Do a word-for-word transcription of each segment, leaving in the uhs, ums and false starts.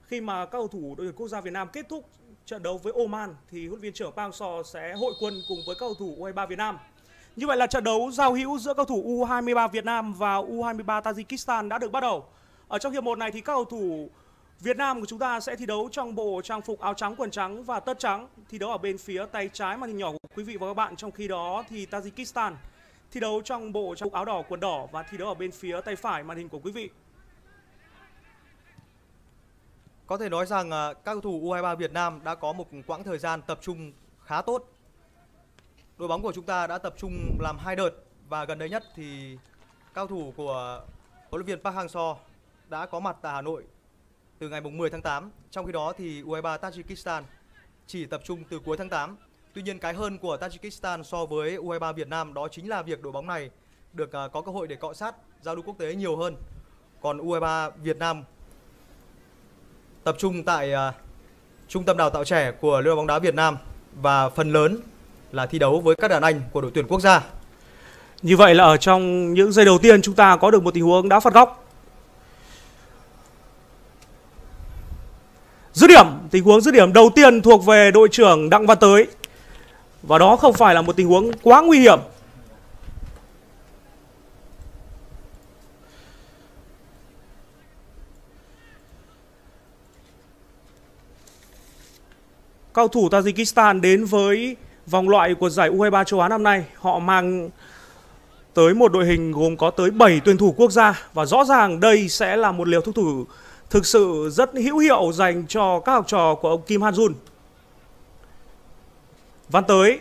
khi mà các cầu thủ đội tuyển quốc gia Việt Nam kết thúc trận đấu với Oman thì huấn luyện viên trưởng Park Hang-seo sẽ hội quân cùng với các cầu thủ U hai mươi ba Việt Nam. Như vậy là trận đấu giao hữu giữa cầu thủ U hai mươi ba Việt Nam và U hai mươi ba Tajikistan đã được bắt đầu. Ở trong hiệp một này thì các cầu thủ Việt Nam của chúng ta sẽ thi đấu trong bộ trang phục áo trắng, quần trắng và tất trắng, thi đấu ở bên phía tay trái màn hình nhỏ của quý vị và các bạn. Trong khi đó thì Tajikistan thi đấu trong bộ trang phục áo đỏ, quần đỏ và thi đấu ở bên phía tay phải màn hình của quý vị. Có thể nói rằng các cầu thủ U hai mươi ba Việt Nam đã có một quãng thời gian tập trung khá tốt. Đội bóng của chúng ta đã tập trung làm hai đợt và gần đây nhất thì các cầu thủ của huấn luyện viên Park Hang-seo đã có mặt tại Hà Nội từ ngày mười tháng tám. Trong khi đó thì U hai mươi ba Tajikistan chỉ tập trung từ cuối tháng tám. Tuy nhiên cái hơn của Tajikistan so với U hai mươi ba Việt Nam đó chính là việc đội bóng này được có cơ hội để cọ sát giao lưu quốc tế nhiều hơn. Còn U hai mươi ba Việt Nam tập trung tại uh, trung tâm đào tạo trẻ của Liên đoàn bóng đá Việt Nam và phần lớn là thi đấu với các đàn anh của đội tuyển quốc gia. Như vậy là ở trong những giây đầu tiên chúng ta có được một tình huống đá phạt góc. Dứt điểm, tình huống dứt điểm đầu tiên thuộc về đội trưởng Đặng Văn Tới. Và đó không phải là một tình huống quá nguy hiểm. Cầu thủ Tajikistan đến với vòng loại của giải U hai mươi ba châu Á năm nay, họ mang tới một đội hình gồm có tới bảy tuyển thủ quốc gia. Và rõ ràng đây sẽ là một liều thuốc thử thực sự rất hữu hiệu dành cho các học trò của ông Kim Han-jun. Văn Tới.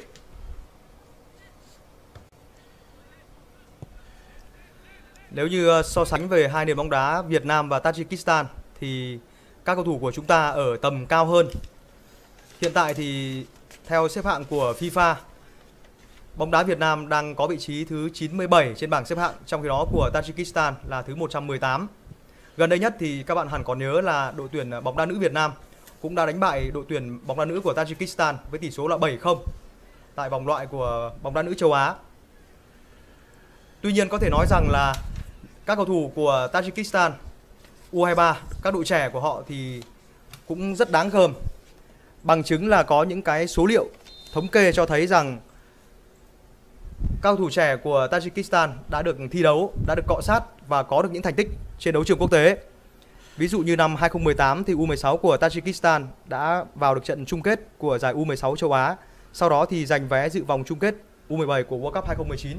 Nếu như so sánh về hai nền bóng đá Việt Nam và Tajikistan thì các cầu thủ của chúng ta ở tầm cao hơn. Hiện tại thì theo xếp hạng của FIFA, bóng đá Việt Nam đang có vị trí thứ chín mươi bảy trên bảng xếp hạng, trong khi đó của Tajikistan là thứ một trăm mười tám. Gần đây nhất thì các bạn hẳn còn nhớ là đội tuyển bóng đá nữ Việt Nam cũng đã đánh bại đội tuyển bóng đá nữ của Tajikistan với tỷ số là bảy không tại vòng loại của bóng đá nữ châu Á. Tuy nhiên có thể nói rằng là các cầu thủ của Tajikistan, U hai mươi ba, các đội trẻ của họ thì cũng rất đáng gờm. Bằng chứng là có những cái số liệu thống kê cho thấy rằng các cầu thủ trẻ của Tajikistan đã được thi đấu, đã được cọ sát và có được những thành tích trên đấu trường quốc tế. Ví dụ như năm hai không một tám thì U mười sáu của Tajikistan đã vào được trận chung kết của giải U mười sáu châu Á. Sau đó thì giành vé dự vòng chung kết U mười bảy của World Cup hai không một chín.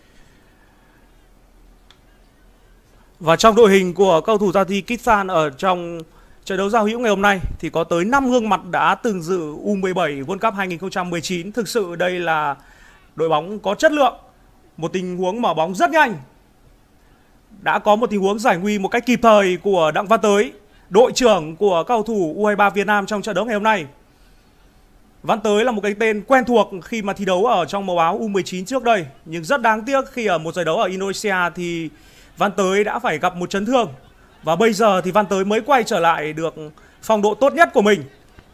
Và trong đội hình của cầu thủ Tajikistan ở trong trận đấu giao hữu ngày hôm nay thì có tới năm gương mặt đã từng dự U mười bảy World Cup hai không một chín. Thực sự đây là đội bóng có chất lượng. Một tình huống mở bóng rất nhanh. Đã có một tình huống giải nguy một cách kịp thời của Đặng Văn Tới, đội trưởng của cầu thủ U hai mươi ba Việt Nam trong trận đấu ngày hôm nay. Văn Tới là một cái tên quen thuộc khi mà thi đấu ở trong màu áo U mười chín trước đây. Nhưng rất đáng tiếc khi ở một giải đấu ở Indonesia thì Văn Tới đã phải gặp một chấn thương. Và bây giờ thì Văn Tới mới quay trở lại được phong độ tốt nhất của mình.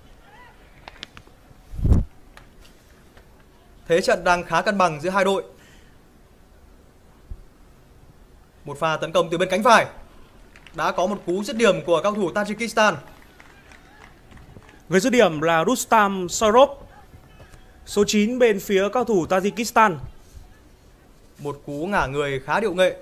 Thế trận đang khá cân bằng giữa hai đội. Một pha tấn công từ bên cánh phải. Đã có một cú dứt điểm của cầu thủ Tajikistan. Người dứt điểm là Rustam Sarop, số chín bên phía cầu thủ Tajikistan. Một cú ngả người khá điệu nghệ.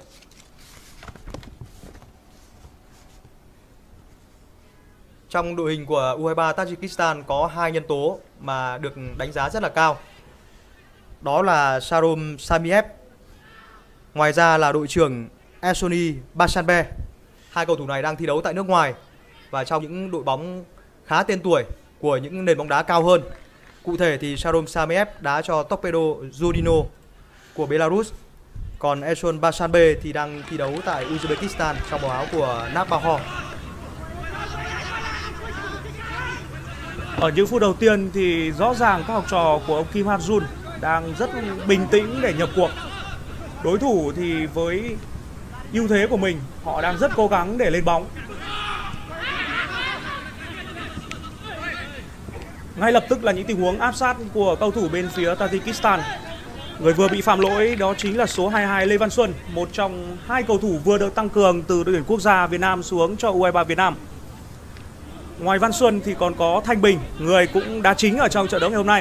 Trong đội hình của U hai mươi ba Tajikistan có hai nhân tố mà được đánh giá rất là cao. Đó là Sharom Samiev. Ngoài ra là đội trưởng Esoni Basanbe. Hai cầu thủ này đang thi đấu tại nước ngoài và trong những đội bóng khá tên tuổi của những nền bóng đá cao hơn. Cụ thể thì Sharom Samiev đá cho Torpedo Zhodino của Belarus. Còn Eson Basanbe thì đang thi đấu tại Uzbekistan trong màu áo của Navahor. Ở những phút đầu tiên thì rõ ràng các học trò của ông Kim Han-jun đang rất bình tĩnh để nhập cuộc. Đối thủ thì với ưu thế của mình, họ đang rất cố gắng để lên bóng. Ngay lập tức là những tình huống áp sát của cầu thủ bên phía Tajikistan. Người vừa bị phạm lỗi đó chính là số hai mươi hai Lê Văn Xuân, một trong hai cầu thủ vừa được tăng cường từ đội tuyển quốc gia Việt Nam xuống cho U hai mươi ba Việt Nam. Ngoài Văn Xuân thì còn có Thanh Bình, người cũng đá chính ở trong trận đấu ngày hôm nay.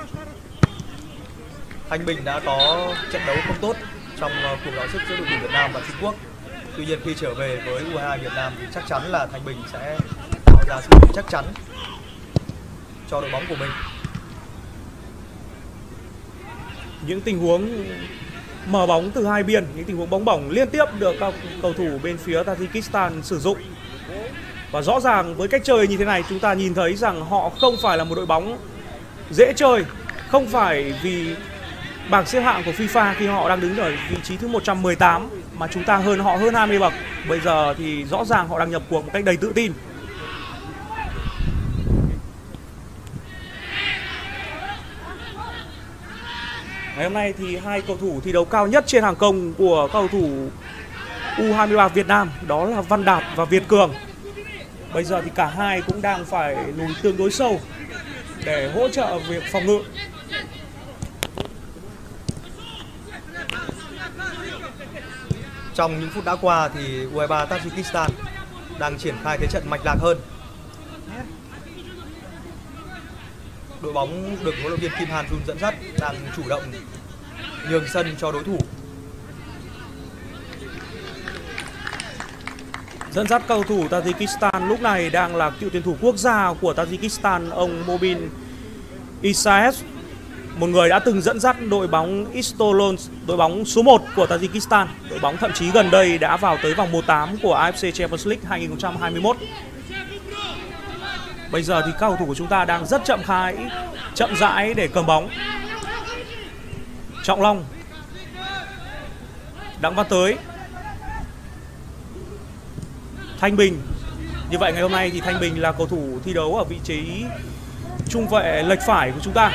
Thanh Bình đã có trận đấu không tốt trong cuộc đọ sức giữa đội tuyển Việt Nam và Trung Quốc. Tuy nhiên khi trở về với U hai hai Việt Nam thì chắc chắn là Thanh Bình sẽ tạo ra sự chắc chắn cho đội bóng của mình. Những tình huống mở bóng từ hai biên, những tình huống bóng bổng liên tiếp được các cầu thủ bên phía Tajikistan sử dụng. Và rõ ràng với cách chơi như thế này chúng ta nhìn thấy rằng họ không phải là một đội bóng dễ chơi. Không phải vì bảng xếp hạng của FIFA khi họ đang đứng ở vị trí thứ một trăm mười tám mà chúng ta hơn họ hơn hai mươi bậc. Bây giờ thì rõ ràng họ đang nhập cuộc một cách đầy tự tin. Ngày hôm nay thì hai cầu thủ thi đấu cao nhất trên hàng công của cầu thủ U hai ba Việt Nam, đó là Văn Đạt và Việt Cường. Bây giờ thì cả hai cũng đang phải lùi tương đối sâu để hỗ trợ việc phòng ngự. Trong những phút đã qua thì U hai ba Tajikistan đang triển khai thế trận mạch lạc hơn. Đội bóng được huấn luyện viên Kim Han Jun dẫn dắt đang chủ động nhường sân cho đối thủ. Dẫn dắt cầu thủ Tajikistan lúc này đang là cựu tuyển thủ quốc gia của Tajikistan, ông Mobin Isaev, một người đã từng dẫn dắt đội bóng Istolon, đội bóng số một của Tajikistan, đội bóng thậm chí gần đây đã vào tới vòng một tám của a ép xê Champions League hai nghìn không trăm hai mươi mốt. Bây giờ thì các cầu thủ của chúng ta đang rất chậm khái, chậm rãi để cầm bóng. Trọng Long, Đặng Văn Tới, Thanh Bình. Như vậy ngày hôm nay thì Thanh Bình là cầu thủ thi đấu ở vị trí trung vệ lệch phải của chúng ta.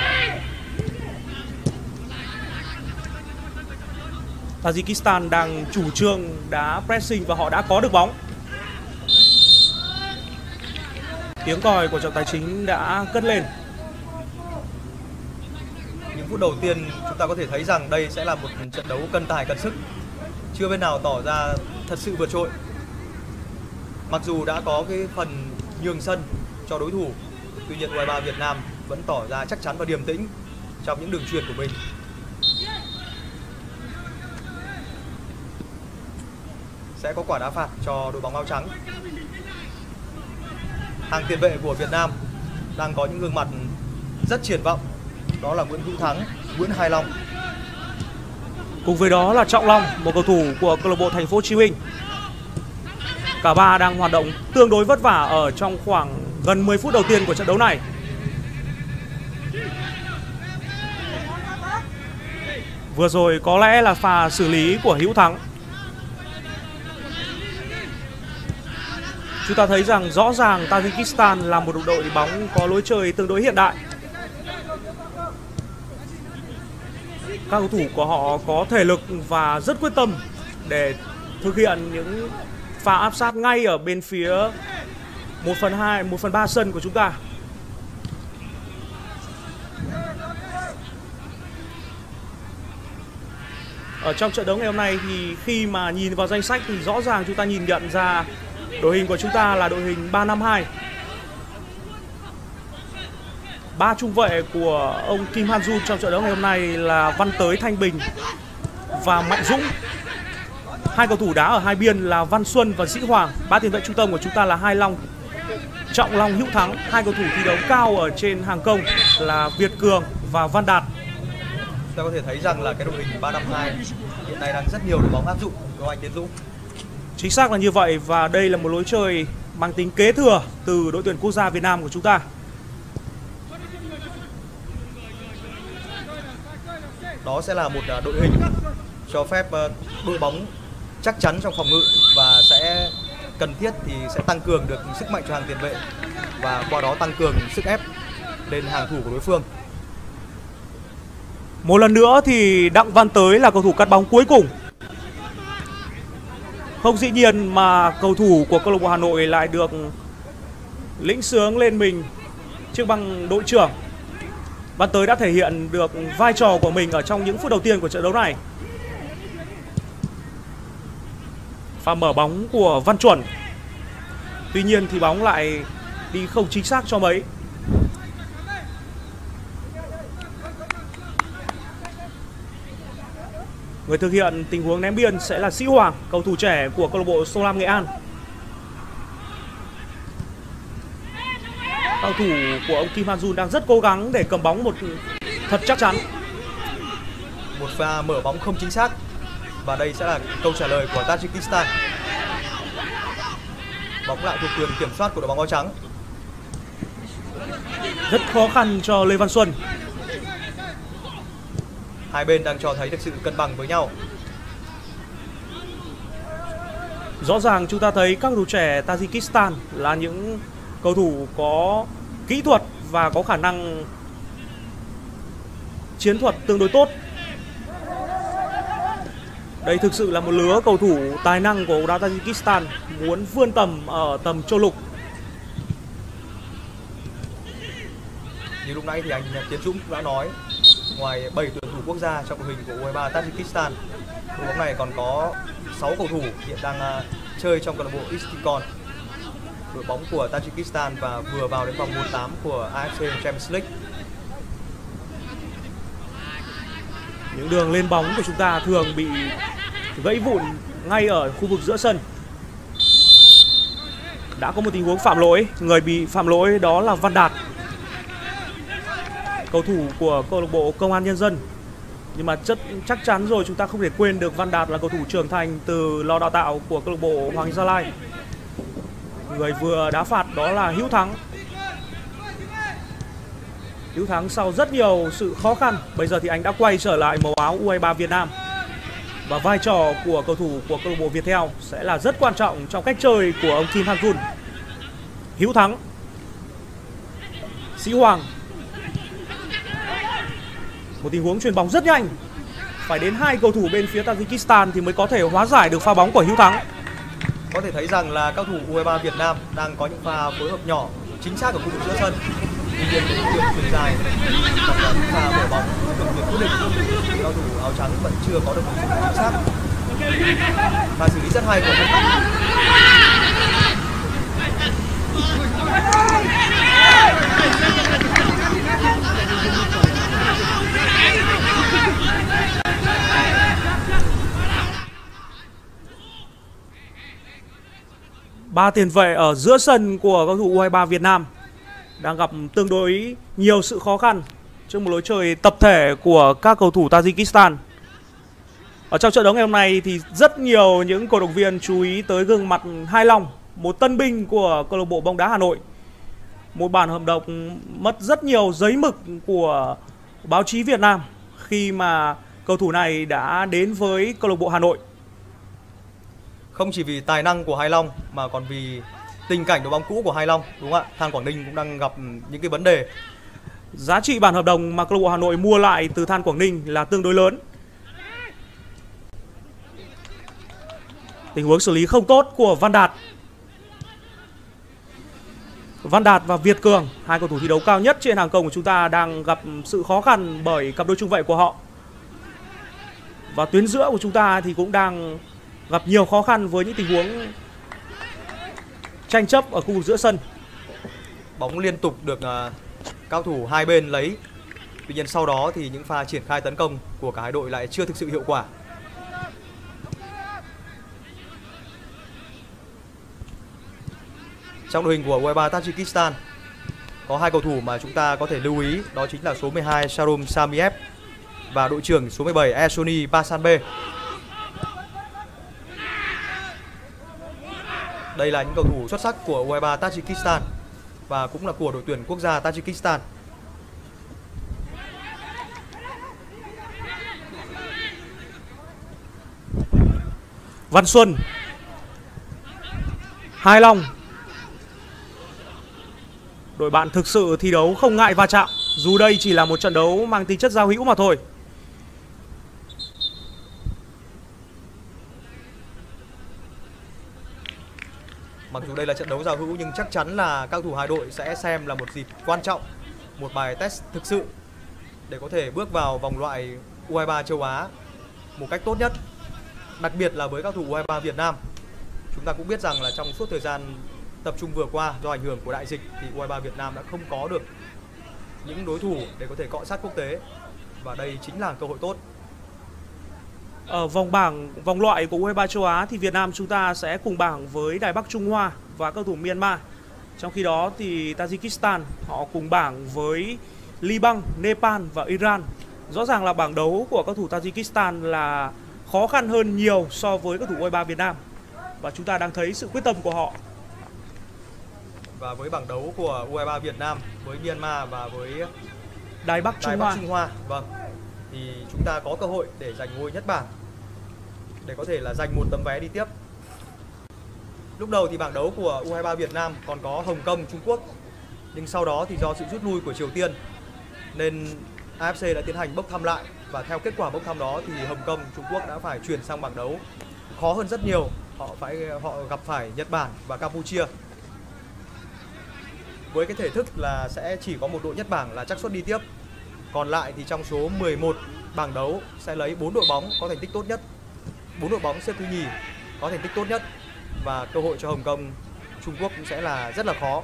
Tajikistan đang chủ trương đá pressing và họ đã có được bóng. Tiếng còi của trọng tài chính đã cất lên. Những phút đầu tiên chúng ta có thể thấy rằng đây sẽ là một trận đấu cân tài cân sức. Chưa bên nào tỏ ra thật sự vượt trội. Mặc dù đã có cái phần nhường sân cho đối thủ, tuy nhiên U hai ba Việt Nam vẫn tỏ ra chắc chắn và điềm tĩnh trong những đường chuyền của mình. Sẽ có quả đá phạt cho đội bóng áo trắng. Hàng tiền vệ của Việt Nam đang có những gương mặt rất triển vọng, đó là Nguyễn Hữu Thắng, Nguyễn Hải Long. Cùng với đó là Trọng Long, một cầu thủ của câu lạc bộ Thành phố Hồ Chí Minh. Cả ba đang hoạt động tương đối vất vả ở trong khoảng gần mười phút đầu tiên của trận đấu này. Vừa rồi có lẽ là pha xử lý của Hữu Thắng. Chúng ta thấy rằng rõ ràng Tajikistan là một đội bóng có lối chơi tương đối hiện đại. Các cầu thủ của họ có thể lực và rất quyết tâm để thực hiện những pha áp sát ngay ở bên phía một phần hai, một phần ba sân của chúng ta. Ở trong trận đấu ngày hôm nay thì khi mà nhìn vào danh sách thì rõ ràng chúng ta nhìn nhận ra đội hình của chúng ta là đội hình ba năm hai. Ba trung vệ của ông Kim Han Jun trong trận đấu ngày hôm nay là Văn Tới, Thanh Bình và Mạnh Dũng. Hai cầu thủ đá ở hai biên là Văn Xuân và Sĩ Hoàng. Ba tiền vệ trung tâm của chúng ta là Hai Long, Trọng Long, Hữu Thắng. Hai cầu thủ thi đấu cao ở trên hàng công là Việt Cường và Văn Đạt. Ta có thể thấy rằng là cái đội hình ba năm hai hiện nay đang rất nhiều đội bóng áp dụng của anh Tiến Dũng. Chính xác là như vậy, và đây là một lối chơi mang tính kế thừa từ đội tuyển quốc gia Việt Nam của chúng ta. Đó sẽ là một đội hình cho phép đội bóng chắc chắn trong phòng ngự và sẽ cần thiết thì sẽ tăng cường được sức mạnh cho hàng tiền vệ và qua đó tăng cường sức ép lên hàng thủ của đối phương. Một lần nữa thì Đặng Văn Tới là cầu thủ cắt bóng cuối cùng. Không dĩ nhiên mà cầu thủ của câu lạc bộ Hà Nội lại được lĩnh sướng lên mình trước băng đội trưởng. Văn Tới đã thể hiện được vai trò của mình ở trong những phút đầu tiên của trận đấu này. Pha mở bóng của Văn Chuẩn. Tuy nhiên thì bóng lại đi không chính xác cho mấy. Người thực hiện tình huống ném biên sẽ là Sĩ Hoàng, cầu thủ trẻ của câu lạc bộ Sông Lam Nghệ An. Cầu thủ của ông Kim Han Jun đang rất cố gắng để cầm bóng một thật chắc chắn. Một pha mở bóng không chính xác. Và đây sẽ là câu trả lời của Tajikistan. Bóng lại thuộc quyền kiểm soát của đội bóng áo trắng. Rất khó khăn cho Lê Văn Xuân. Hai bên đang cho thấy được sự cân bằng với nhau. Rõ ràng chúng ta thấy các cầu thủ trẻ Tajikistan là những cầu thủ có kỹ thuật và có khả năng chiến thuật tương đối tốt. Đây thực sự là một lứa cầu thủ tài năng của bóng đá Tajikistan muốn vươn tầm ở tầm châu lục. Như lúc nãy thì anh Tiến Dũng cũng đã nói, ngoài bảy tuyển thủ quốc gia trong đội hình của u hai ba Tajikistan, đội bóng này còn có sáu cầu thủ hiện đang uh, chơi trong câu lạc bộ Istikon, đội bóng của Tajikistan, và vừa vào đến vòng một tám của a ép xê Champions League. Những đường lên bóng của chúng ta thường bị gãy vụn ngay ở khu vực giữa sân. Đã có một tình huống phạm lỗi, người bị phạm lỗi đó là Văn Đạt, cầu thủ của câu lạc bộ Công an Nhân dân. Nhưng mà chất chắc chắn rồi, chúng ta không thể quên được Văn Đạt là cầu thủ trưởng thành từ lò đào tạo của câu lạc bộ Hoàng Anh Gia Lai. Người vừa đá phạt đó là Hữu Thắng. Hữu Thắng sau rất nhiều sự khó khăn, bây giờ thì anh đã quay trở lại màu áo u hai ba Việt Nam. Và vai trò của cầu thủ của câu lạc bộ Viettel sẽ là rất quan trọng trong cách chơi của ông Kim Han Jun. Hữu Thắng, Sĩ Hoàng. Một tình huống chuyền bóng rất nhanh. Phải đến hai cầu thủ bên phía Tajikistan thì mới có thể hóa giải được pha bóng của Hữu Thắng. Có thể thấy rằng là các thủ u hai ba Việt Nam đang có những pha phối hợp nhỏ chính xác ở khu vực giữa sân. Tuy nhiên những đường chuyền dài hoặc là những pha mở bóng đường chuyền quyết định thì các thủ áo trắng vẫn chưa có được một sự chính xác. Và xử lý rất hay của các ba tiền vệ ở giữa sân của cầu thủ u hai ba Việt Nam đang gặp tương đối nhiều sự khó khăn trước một lối chơi tập thể của các cầu thủ Tajikistan. Ở trong trận đấu ngày hôm nay thì rất nhiều những cổ động viên chú ý tới gương mặt Hai Long, một tân binh của câu lạc bộ bóng đá Hà Nội. Một bản hợp đồng mất rất nhiều giấy mực của báo chí Việt Nam khi mà cầu thủ này đã đến với câu lạc bộ Hà Nội. Không chỉ vì tài năng của Hai Long mà còn vì tình cảnh đội bóng cũ của Hai Long, đúng không ạ? Than Quảng Ninh cũng đang gặp những cái vấn đề. Giá trị bản hợp đồng mà câu lạc bộ Hà Nội mua lại từ Than Quảng Ninh là tương đối lớn. Tình huống xử lý không tốt của Văn Đạt. Văn Đạt và Việt Cường, hai cầu thủ thi đấu cao nhất trên hàng công của chúng ta, đang gặp sự khó khăn bởi cặp đôi trung vệ của họ. Và tuyến giữa của chúng ta thì cũng đang gặp nhiều khó khăn với những tình huống tranh chấp ở khu vực giữa sân. Bóng liên tục được uh, cao thủ hai bên lấy. Tuy nhiên sau đó thì những pha triển khai tấn công của cả hai đội lại chưa thực sự hiệu quả. Trong đội hình của u hai ba Tajikistan có hai cầu thủ mà chúng ta có thể lưu ý, đó chính là số mười hai Sharom Samiev và đội trưởng số mười bảy Esoni Basanbe. Đây là những cầu thủ xuất sắc của u hai ba Tajikistan và cũng là của đội tuyển quốc gia Tajikistan. Văn Xuân, Hai Long. Đội bạn thực sự thi đấu không ngại va chạm, dù đây chỉ là một trận đấu mang tính chất giao hữu mà thôi. Mặc dù đây là trận đấu giao hữu nhưng chắc chắn là các cầu thủ hai đội sẽ xem là một dịp quan trọng, một bài test thực sự để có thể bước vào vòng loại u hai ba châu Á một cách tốt nhất. Đặc biệt là với các cầu thủ u hai ba Việt Nam. Chúng ta cũng biết rằng là trong suốt thời gian tập trung vừa qua do ảnh hưởng của đại dịch thì u hai ba Việt Nam đã không có được những đối thủ để có thể cọ sát quốc tế, và đây chính là cơ hội tốt. Ở vòng bảng vòng loại của u hai ba châu Á thì Việt Nam chúng ta sẽ cùng bảng với Đài Bắc Trung Hoa và các cầu thủ Myanmar. Trong khi đó thì Tajikistan họ cùng bảng với Liban, Nepal và Iran. Rõ ràng là bảng đấu của các thủ Tajikistan là khó khăn hơn nhiều so với các thủ u hai ba Việt Nam, và chúng ta đang thấy sự quyết tâm của họ. Và với bảng đấu của u hai ba Việt Nam với Myanmar và với Đài Bắc Trung Đài Bắc Hoa, Trung Hoa, vâng, thì chúng ta có cơ hội để giành ngôi nhất bảng, để có thể là giành một tấm vé đi tiếp. Lúc đầu thì bảng đấu của u hai ba Việt Nam còn có Hồng Kông, Trung Quốc, nhưng sau đó thì do sự rút lui của Triều Tiên nên a ép xê đã tiến hành bốc thăm lại, và theo kết quả bốc thăm đó thì Hồng Kông, Trung Quốc đã phải chuyển sang bảng đấu khó hơn rất nhiều. Họ phải họ gặp phải Nhật Bản và Campuchia. Với cái thể thức là sẽ chỉ có một đội nhất bảng là xác suất đi tiếp. Còn lại thì trong số mười một bảng đấu sẽ lấy bốn đội bóng có thành tích tốt nhất, bốn đội bóng xếp thứ nhì có thành tích tốt nhất, và cơ hội cho Hồng Kông, Trung Quốc cũng sẽ là rất là khó.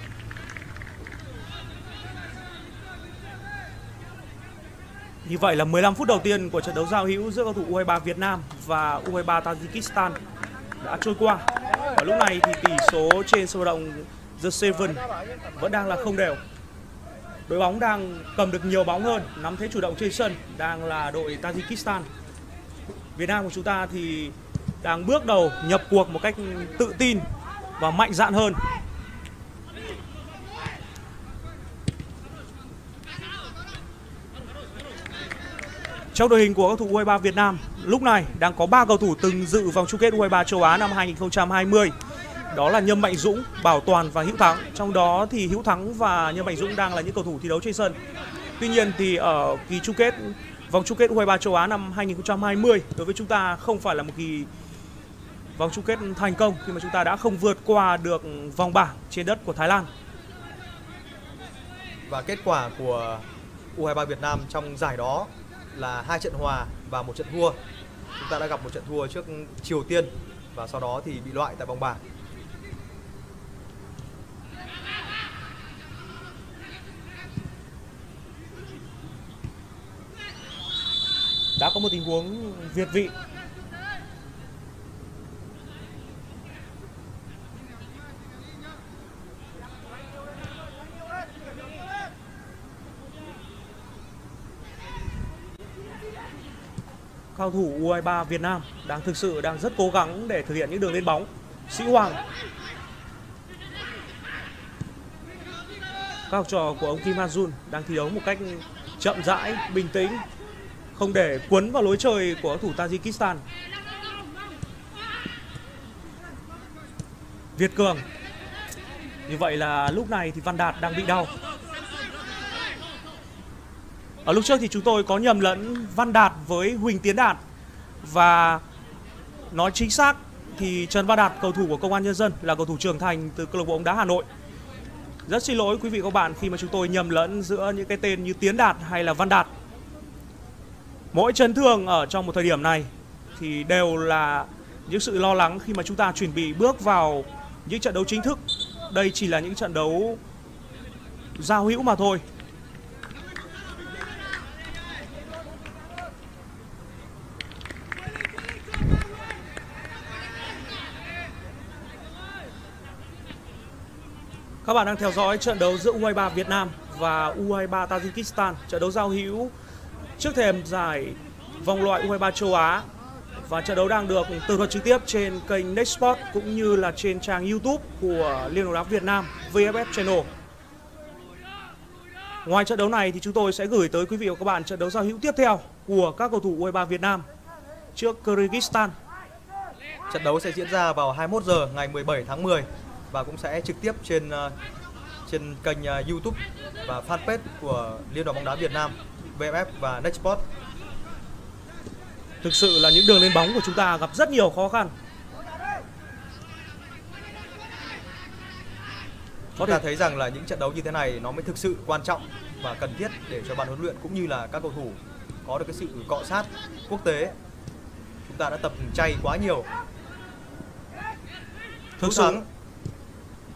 Như vậy là mười lăm phút đầu tiên của trận đấu giao hữu giữa cầu thủ u hai ba Việt Nam và u hai ba Tajikistan đã trôi qua. Và lúc này thì tỷ số trên sân vận động The Seven vẫn đang là không đều. Đội bóng đang cầm được nhiều bóng hơn, nắm thế chủ động trên sân đang là đội Tajikistan. Việt Nam của chúng ta thì đang bước đầu nhập cuộc một cách tự tin và mạnh dạn hơn. Trong đội hình của các thủ u hai ba Việt Nam lúc này đang có ba cầu thủ từng dự vòng chung kết u hai ba châu Á năm hai nghìn không trăm hai mươi. Đó là Nhâm Mạnh Dũng, Bảo Toàn và Hữu Thắng. Trong đó thì Hữu Thắng và Nhâm Mạnh Dũng đang là những cầu thủ thi đấu trên sân. Tuy nhiên thì ở kỳ chung kết vòng chung kết u hai ba châu Á năm hai nghìn không trăm hai mươi đối với chúng ta không phải là một kỳ vòng chung kết thành công, khi mà chúng ta đã không vượt qua được vòng bảng trên đất của Thái Lan. Và kết quả của u hai ba Việt Nam trong giải đó là hai trận hòa và một trận thua. Chúng ta đã gặp một trận thua trước Triều Tiên và sau đó thì bị loại tại vòng bảng. Đã có một tình huống việt vị. Cầu thủ u hai ba Việt Nam đang thực sự đang rất cố gắng để thực hiện những đường lên bóng. Sĩ Hoàng. Các học trò của ông Kim Ha Jun đang thi đấu một cách chậm rãi, bình tĩnh, không để cuốn vào lối chơi của thủ Tajikistan. Việt Cường. Như vậy là lúc này thì Văn Đạt đang bị đau. Ở lúc trước thì chúng tôi có nhầm lẫn Văn Đạt với Huỳnh Tiến Đạt. Và nói chính xác thì Trần Văn Đạt, cầu thủ của Công an Nhân dân, là cầu thủ trưởng thành từ câu lạc bộ bóng đá Hà Nội. Rất xin lỗi quý vị và các bạn khi mà chúng tôi nhầm lẫn giữa những cái tên như Tiến Đạt hay là Văn Đạt. Mỗi chấn thương ở trong một thời điểm này thì đều là những sự lo lắng khi mà chúng ta chuẩn bị bước vào những trận đấu chính thức. Đây chỉ là những trận đấu giao hữu mà thôi. Các bạn đang theo dõi trận đấu giữa u hai ba Việt Nam và u hai ba Tajikistan, trận đấu giao hữu trước thềm giải vòng loại u hai ba châu Á. Và trận đấu đang được tường thuật trực tiếp trên kênh Nextsport cũng như là trên trang YouTube của Liên đoàn bóng đá Việt Nam vê ép ép Channel. Ngoài trận đấu này thì chúng tôi sẽ gửi tới quý vị và các bạn trận đấu giao hữu tiếp theo của các cầu thủ u hai ba Việt Nam trước Kyrgyzstan. Trận đấu sẽ diễn ra vào hai mươi mốt giờ ngày mười bảy tháng mười và cũng sẽ trực tiếp trên uh, trên kênh uh, YouTube và fanpage của Liên đoàn bóng đá Việt Nam, vê ép ép và Nextsport. Thực sự là những đường lên bóng của chúng ta gặp rất nhiều khó khăn. Chúng ta thấy rằng là những trận đấu như thế này nó mới thực sự quan trọng và cần thiết để cho ban huấn luyện cũng như là các cầu thủ có được cái sự cọ sát quốc tế. Chúng ta đã tập chay quá nhiều. Thực sự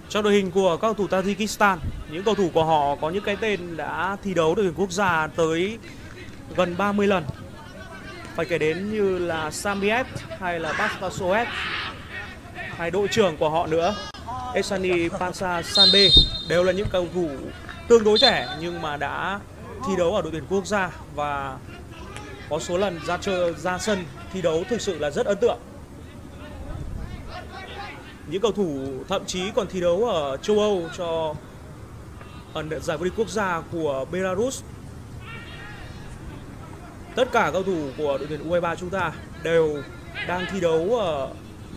Trong đội hình của các cầu thủ Tajikistan, những cầu thủ của họ có những cái tên đã thi đấu đội tuyển quốc gia tới gần ba mươi lần. Phải kể đến như là Samiev hay là Bastasoev, hay đội trưởng của họ nữa Esani Pansa Sanbe, đều là những cầu thủ tương đối trẻ nhưng mà đã thi đấu ở đội tuyển quốc gia và có số lần ra chơi ra sân thi đấu thực sự là rất ấn tượng. Những cầu thủ thậm chí còn thi đấu ở châu Âu cho ở giải vô địch quốc gia của Belarus. Tất cả cầu thủ của đội tuyển u hai ba chúng ta đều đang thi đấu ở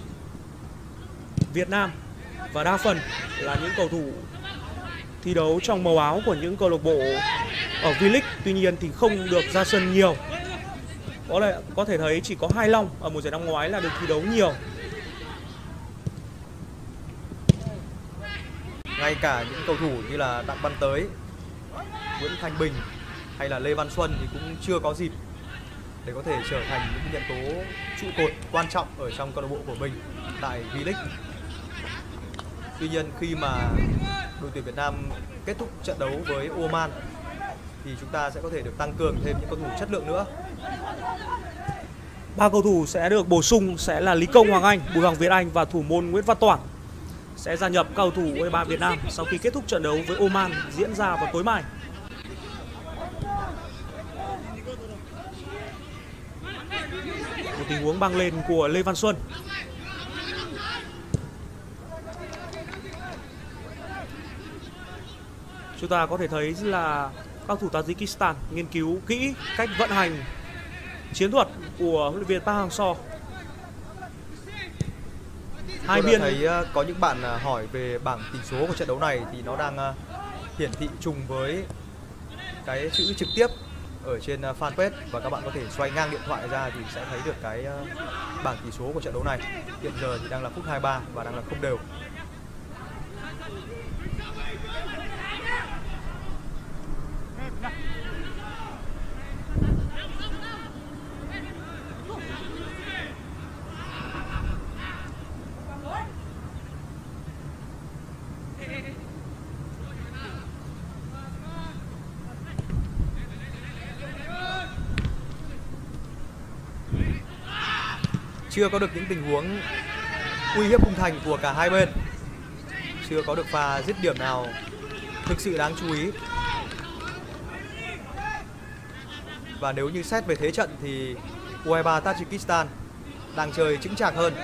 Việt Nam và đa phần là những cầu thủ thi đấu trong màu áo của những câu lạc bộ ở V-League. Tuy nhiên thì không được ra sân nhiều. Có lẽ có thể thấy chỉ có Hai Long ở mùa giải năm ngoái là được thi đấu nhiều. Ngay cả những cầu thủ như là Đặng Văn Tới, Nguyễn Thanh Bình hay là Lê Văn Xuân thì cũng chưa có dịp để có thể trở thành những nhân tố trụ cột quan trọng ở trong câu lạc bộ của mình tại V-League. Tuy nhiên khi mà đội tuyển Việt Nam kết thúc trận đấu với Oman thì chúng ta sẽ có thể được tăng cường thêm những cầu thủ chất lượng nữa. Ba cầu thủ sẽ được bổ sung sẽ là Lý Công Hoàng Anh, Bùi Hoàng Việt Anh và thủ môn Nguyễn Văn Toản sẽ gia nhập cầu thủ u hai ba Việt Nam sau khi kết thúc trận đấu với Oman diễn ra vào tối mai. Một tình huống băng lên của Lê Văn Xuân. Chúng ta có thể thấy là các thủ Tajikistan nghiên cứu kỹ cách vận hành chiến thuật của huấn luyện viên Park Hang-seo. Hai biên thấy có những bạn hỏi về bảng tỷ số của trận đấu này thì nó đang hiển thị trùng với cái chữ trực tiếp ở trên fanpage và các bạn có thể xoay ngang điện thoại ra thì sẽ thấy được cái bảng tỷ số của trận đấu này. Hiện giờ thì đang là phút hai mươi ba và đang là không đều. Chưa có được những tình huống uy hiếp khung thành của cả hai bên. Chưa có được pha dứt điểm nào thực sự đáng chú ý. Và nếu như xét về thế trận thì u hai ba Tajikistan đang chơi chững chạc hơn.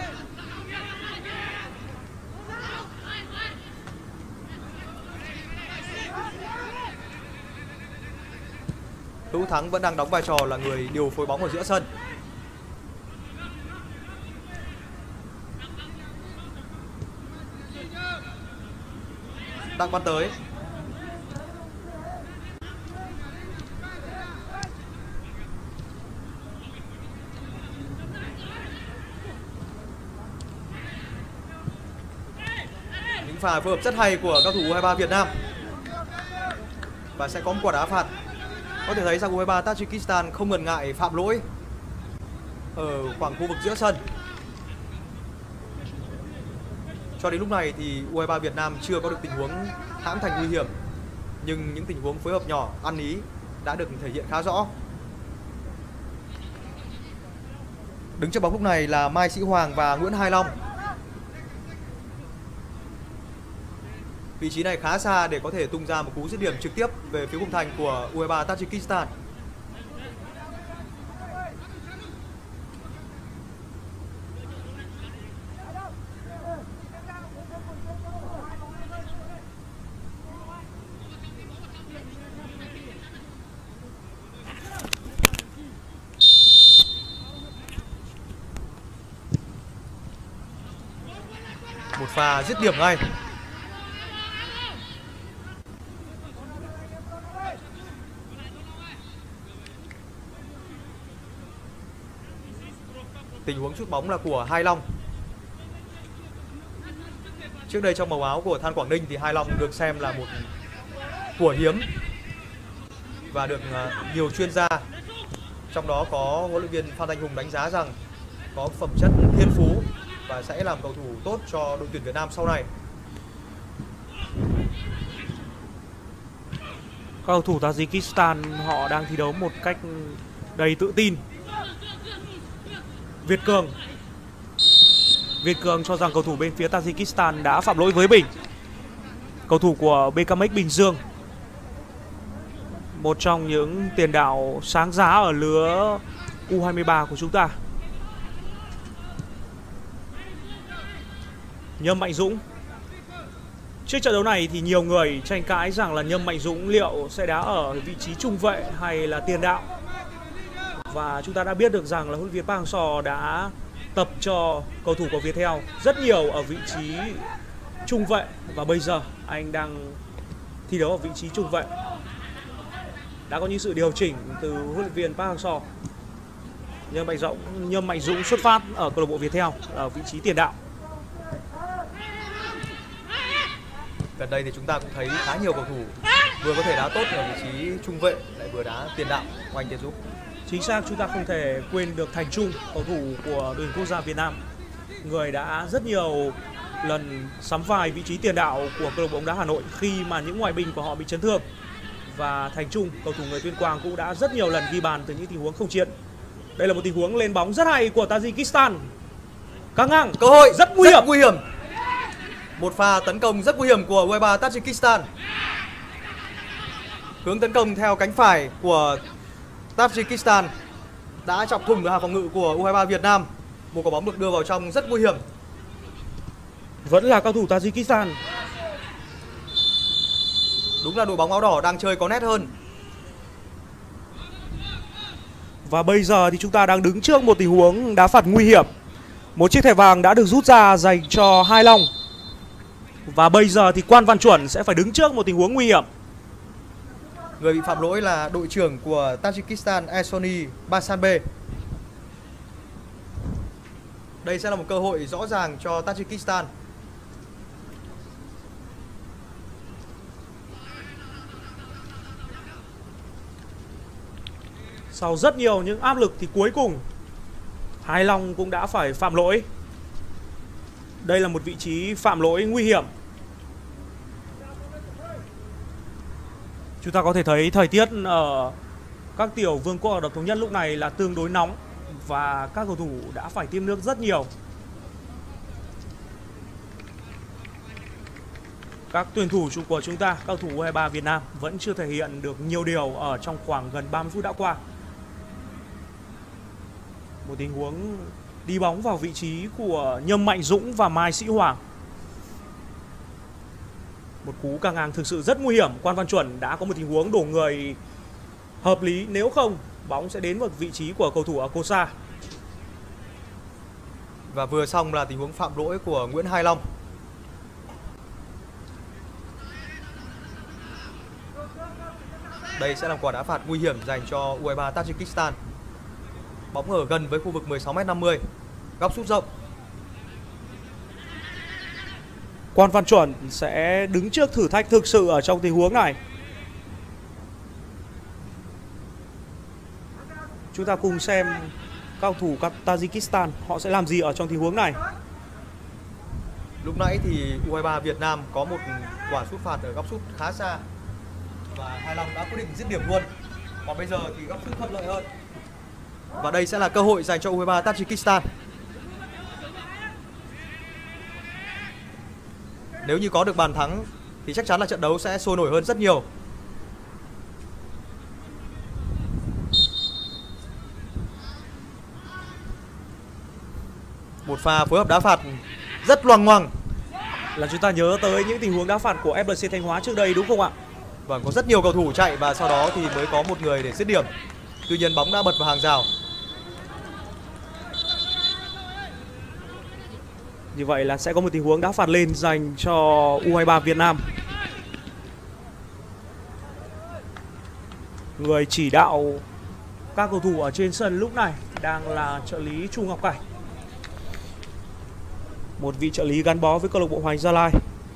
Hữu Thắng vẫn đang đóng vai trò là người điều phối bóng ở giữa sân. Đặng Văn Tới. Những pha phối hợp rất hay của các thủ u hai ba Việt Nam. Và sẽ có một quả đá phạt. Có thể thấy rằng u hai ba Tajikistan không ngần ngại phạm lỗi ở khoảng khu vực giữa sân. Cho đến lúc này thì u hai ba Việt Nam chưa có được tình huống hãm thành nguy hiểm, nhưng những tình huống phối hợp nhỏ ăn ý đã được thể hiện khá rõ. Đứng trước bóng lúc này là Mai Sĩ Hoàng và Nguyễn Hai Long. Vị trí này khá xa để có thể tung ra một cú dứt điểm trực tiếp về phía khung thành của u hai ba Tajikistan. Một pha dứt điểm ngay. Tình huống sút bóng là của Hai Long. Trước đây trong màu áo của Than Quảng Ninh thì Hai Long được xem là một của hiếm và được nhiều chuyên gia, trong đó có huấn luyện viên Phan Thanh Hùng đánh giá rằng có phẩm chất thiên phú và sẽ làm cầu thủ tốt cho đội tuyển Việt Nam sau này. cầu thủ Tajikistan họ đang thi đấu một cách đầy tự tin. Việt Cường Việt Cường cho rằng cầu thủ bên phía Tajikistan đã phạm lỗi với mình. Cầu thủ của bê ca em ích Bình Dương, một trong những tiền đạo sáng giá ở lứa u hai mươi ba của chúng ta. Nhâm Mạnh Dũng. Trước trận đấu này thì nhiều người tranh cãi rằng là Nhâm Mạnh Dũng liệu sẽ đá ở vị trí trung vệ hay là tiền đạo. Và chúng ta đã biết được rằng là huấn luyện viên Park Hang-seo đã tập cho cầu thủ của Viettel rất nhiều ở vị trí trung vệ. Và bây giờ anh đang thi đấu ở vị trí trung vệ. Đã có những sự điều chỉnh từ huấn luyện viên Park Hang-seo. Nhâm Mạnh Dũng, Nhâm Mạnh Dũng xuất phát ở câu lạc bộ Viettel ở vị trí tiền đạo. Gần đây thì chúng ta cũng thấy khá nhiều cầu thủ vừa có thể đá tốt ở vị trí trung vệ lại vừa đá tiền đạo. Oanh Tiến Dũng. Chính xác, chúng ta không thể quên được Thành Trung, cầu thủ của đội tuyển quốc gia Việt Nam, người đã rất nhiều lần sắm vai vị trí tiền đạo của câu lạc bộ bóng đá Hà Nội khi mà những ngoại binh của họ bị chấn thương. Và Thành Trung, cầu thủ người Tuyên Quang cũng đã rất nhiều lần ghi bàn từ những tình huống không chiến. Đây là một tình huống lên bóng rất hay của Tajikistan. Căng ngang, cơ hội rất nguy hiểm. Rất nguy hiểm. Một pha tấn công rất nguy hiểm của u hai ba Tajikistan. Hướng tấn công theo cánh phải của Tajikistan đã chọc thủng được hàng phòng ngự của u hai ba Việt Nam. Một quả bóng được đưa vào trong rất nguy hiểm. Vẫn là cầu thủ Tajikistan. Đúng là đội bóng áo đỏ đang chơi có nét hơn. Và bây giờ thì chúng ta đang đứng trước một tình huống đá phạt nguy hiểm. Một chiếc thẻ vàng đã được rút ra dành cho Hai Long. Và bây giờ thì Quan Văn Chuẩn sẽ phải đứng trước một tình huống nguy hiểm. Người bị phạm lỗi là đội trưởng của Tajikistan Esoni Basanbe. Đây sẽ là một cơ hội rõ ràng cho Tajikistan. Sau rất nhiều những áp lực thì cuối cùng Hai Long cũng đã phải phạm lỗi. Đây là một vị trí phạm lỗi nguy hiểm. Chúng ta có thể thấy thời tiết ở các tiểu vương quốc Ả Rập Thống Nhất lúc này là tương đối nóng và các cầu thủ đã phải tiêm nước rất nhiều. Các tuyển thủ của chúng ta, các cầu thủ u hai ba Việt Nam vẫn chưa thể hiện được nhiều điều ở trong khoảng gần ba mươi phút đã qua. Một tình huống đi bóng vào vị trí của Nhâm Mạnh Dũng và Mai Sĩ Hoàng. Một cú căng ngang thực sự rất nguy hiểm. Quan Văn Chuẩn đã có một tình huống đổ người hợp lý, nếu không bóng sẽ đến vào vị trí của cầu thủ Akosa. Và vừa xong là tình huống phạm lỗi của Nguyễn Hai Long. Đây sẽ là quả đá phạt nguy hiểm dành cho u hai ba Tajikistan. Bóng ở gần với khu vực mười sáu mét năm mươi, góc sút rộng. Quan Văn Chuẩn sẽ đứng trước thử thách thực sự ở trong tình huống này. Chúng ta cùng xem cầu thủ Tajikistan họ sẽ làm gì ở trong tình huống này. Lúc nãy thì u hai ba Việt Nam có một quả sút phạt ở góc sút khá xa và Hai Long đã quyết định dứt điểm luôn. Còn bây giờ thì góc sút thuận lợi hơn. Và đây sẽ là cơ hội dành cho u hai ba Tajikistan. Nếu như có được bàn thắng thì chắc chắn là trận đấu sẽ sôi nổi hơn rất nhiều. Một pha phối hợp đá phạt rất loằng ngoằng. Là chúng ta nhớ tới những tình huống đá phạt của ép lờ xê Thanh Hóa trước đây đúng không ạ? Vâng, có rất nhiều cầu thủ chạy và sau đó thì mới có một người để dứt điểm. Tuy nhiên bóng đã bật vào hàng rào. Như vậy là sẽ có một tình huống đá phạt lên dành cho u hai ba Việt Nam. Người chỉ đạo các cầu thủ ở trên sân lúc này đang là trợ lý Chu Ngọc Cảnh, một vị trợ lý gắn bó với câu lạc bộ Hoàng Anh Gia Lai.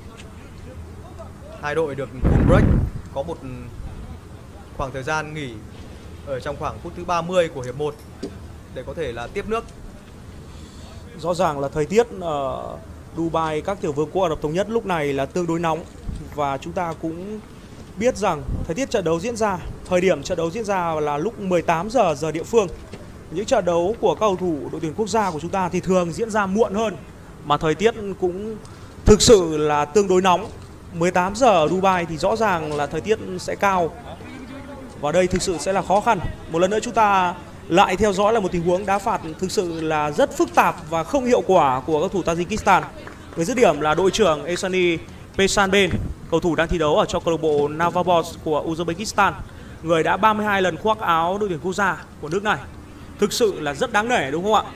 Hai đội được full break, có một khoảng thời gian nghỉ ở trong khoảng phút thứ ba mươi của hiệp một để có thể là tiếp nước. Rõ ràng là thời tiết ở Dubai, các tiểu vương quốc Ả Rập Thống Nhất lúc này là tương đối nóng và chúng ta cũng biết rằng thời tiết trận đấu diễn ra, thời điểm trận đấu diễn ra là lúc mười tám giờ giờ địa phương. Những trận đấu của các cầu thủ đội tuyển quốc gia của chúng ta thì thường diễn ra muộn hơn, mà thời tiết cũng thực sự là tương đối nóng. mười tám giờ ở Dubai thì rõ ràng là thời tiết sẽ cao, và đây thực sự sẽ là khó khăn. Một lần nữa chúng ta lại theo dõi là một tình huống đá phạt thực sự là rất phức tạp và không hiệu quả của các thủ Tajikistan. Người dứt điểm là đội trưởng Esani Pesanben, cầu thủ đang thi đấu ở cho câu lạc bộ Navabos của Uzbekistan, người đã ba mươi hai lần khoác áo đội tuyển quốc gia của nước này. Thực sự là rất đáng nể, đúng không ạ?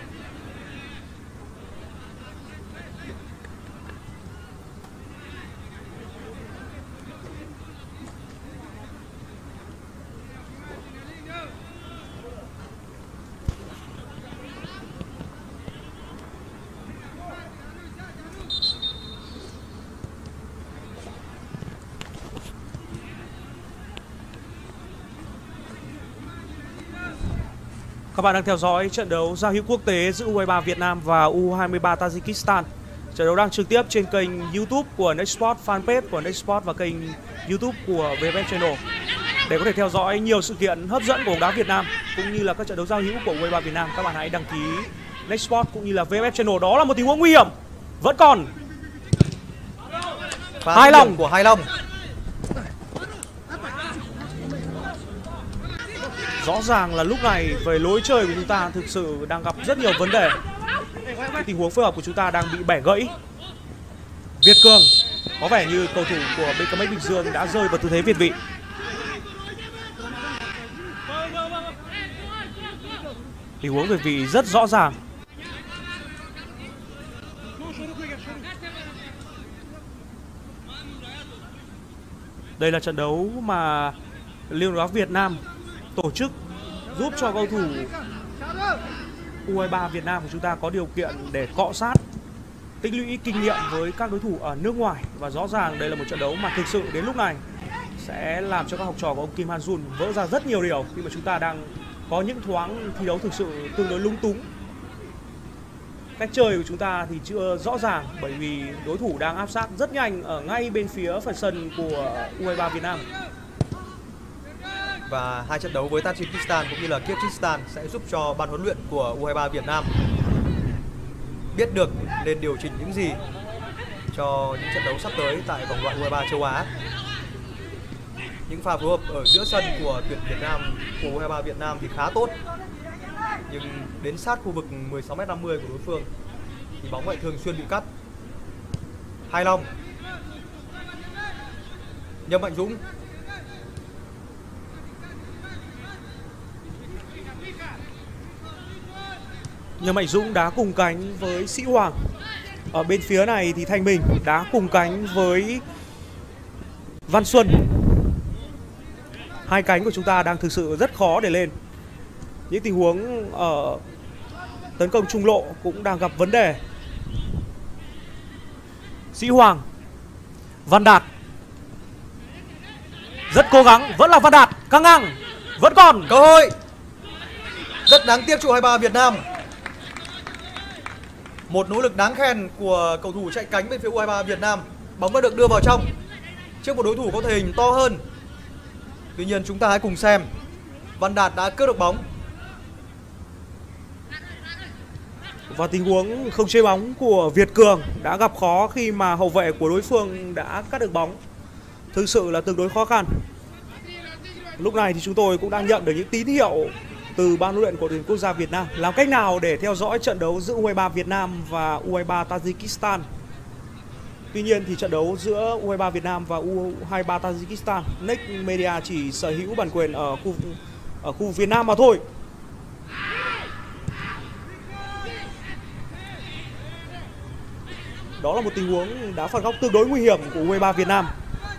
Các bạn đang theo dõi trận đấu giao hữu quốc tế giữa U hai mươi ba Việt Nam và U hai mươi ba Tajikistan. Trận đấu đang trực tiếp trên kênh YouTube của Nextsport, fanpage của Nextsport và kênh YouTube của vê ép ép Channel. Để có thể theo dõi nhiều sự kiện hấp dẫn của bóng đá Việt Nam cũng như là các trận đấu giao hữu của U hai mươi ba Việt Nam, các bạn hãy đăng ký Nextsport cũng như là vê ép ép Channel. Đó là một tình huống nguy hiểm. Vẫn còn Hai Long của Hai Long. Rõ ràng là lúc này về lối chơi của chúng ta thực sự đang gặp rất nhiều vấn đề. Cái tình huống phối hợp của chúng ta đang bị bẻ gãy. Việt Cường, có vẻ như cầu thủ của bê ca em Bình Dương đã rơi vào tư thế việt vị. Tình huống việt vị rất rõ ràng. Đây là trận đấu mà Liên đoàn bóng đá Việt Nam tổ chức giúp cho cầu thủ U hai mươi ba Việt Nam của chúng ta có điều kiện để cọ sát, tích lũy kinh nghiệm với các đối thủ ở nước ngoài. Và rõ ràng đây là một trận đấu mà thực sự đến lúc này sẽ làm cho các học trò của ông Kim Han Jun vỡ ra rất nhiều điều, khi mà chúng ta đang có những thoáng thi đấu thực sự tương đối lung túng. Cách chơi của chúng ta thì chưa rõ ràng, bởi vì đối thủ đang áp sát rất nhanh ở ngay bên phía phần sân của U hai mươi ba Việt Nam. Và hai trận đấu với Tajikistan cũng như là Kyrgyzstan sẽ giúp cho ban huấn luyện của U hai mươi ba Việt Nam biết được nên điều chỉnh những gì cho những trận đấu sắp tới tại vòng loại U hai mươi ba châu Á. Những pha phối hợp ở giữa sân của tuyển Việt Nam, của U hai mươi ba Việt Nam thì khá tốt, nhưng đến sát khu vực mười sáu mét năm mươi của đối phương thì bóng lại thường xuyên bị cắt. Hai Long, Nhâm Mạnh Dũng, Nhâm Mạnh Dũng đá cùng cánh với Sĩ Hoàng. Ở bên phía này thì Thanh Bình đá cùng cánh với Văn Xuân. Hai cánh của chúng ta đang thực sự rất khó để lên. Những tình huống ở tấn công trung lộ cũng đang gặp vấn đề. Sĩ Hoàng, Văn Đạt rất cố gắng, vẫn là Văn Đạt căng ngang, vẫn còn cơ hội. Rất đáng tiếc cho U hai mươi ba Việt Nam. Một nỗ lực đáng khen của cầu thủ chạy cánh bên phía U hai mươi ba Việt Nam. Bóng đã được đưa vào trong trước một đối thủ có thể hình to hơn. Tuy nhiên chúng ta hãy cùng xem. Văn Đạt đã cướp được bóng. Và tình huống không chế bóng của Việt Cường đã gặp khó khi mà hậu vệ của đối phương đã cắt được bóng. Thực sự là tương đối khó khăn. Lúc này thì chúng tôi cũng đang nhận được những tín hiệu từ ban huấn luyện của tuyển quốc gia Việt Nam làm cách nào để theo dõi trận đấu giữa U hai mươi ba Việt Nam và U hai mươi ba Tajikistan. Tuy nhiên thì trận đấu giữa U hai mươi ba Việt Nam và U hai mươi ba Tajikistan, Next Media chỉ sở hữu bản quyền ở khu ở khu Việt Nam mà thôi. Đó là một tình huống đá phạt góc tương đối nguy hiểm của U hai mươi ba Việt Nam.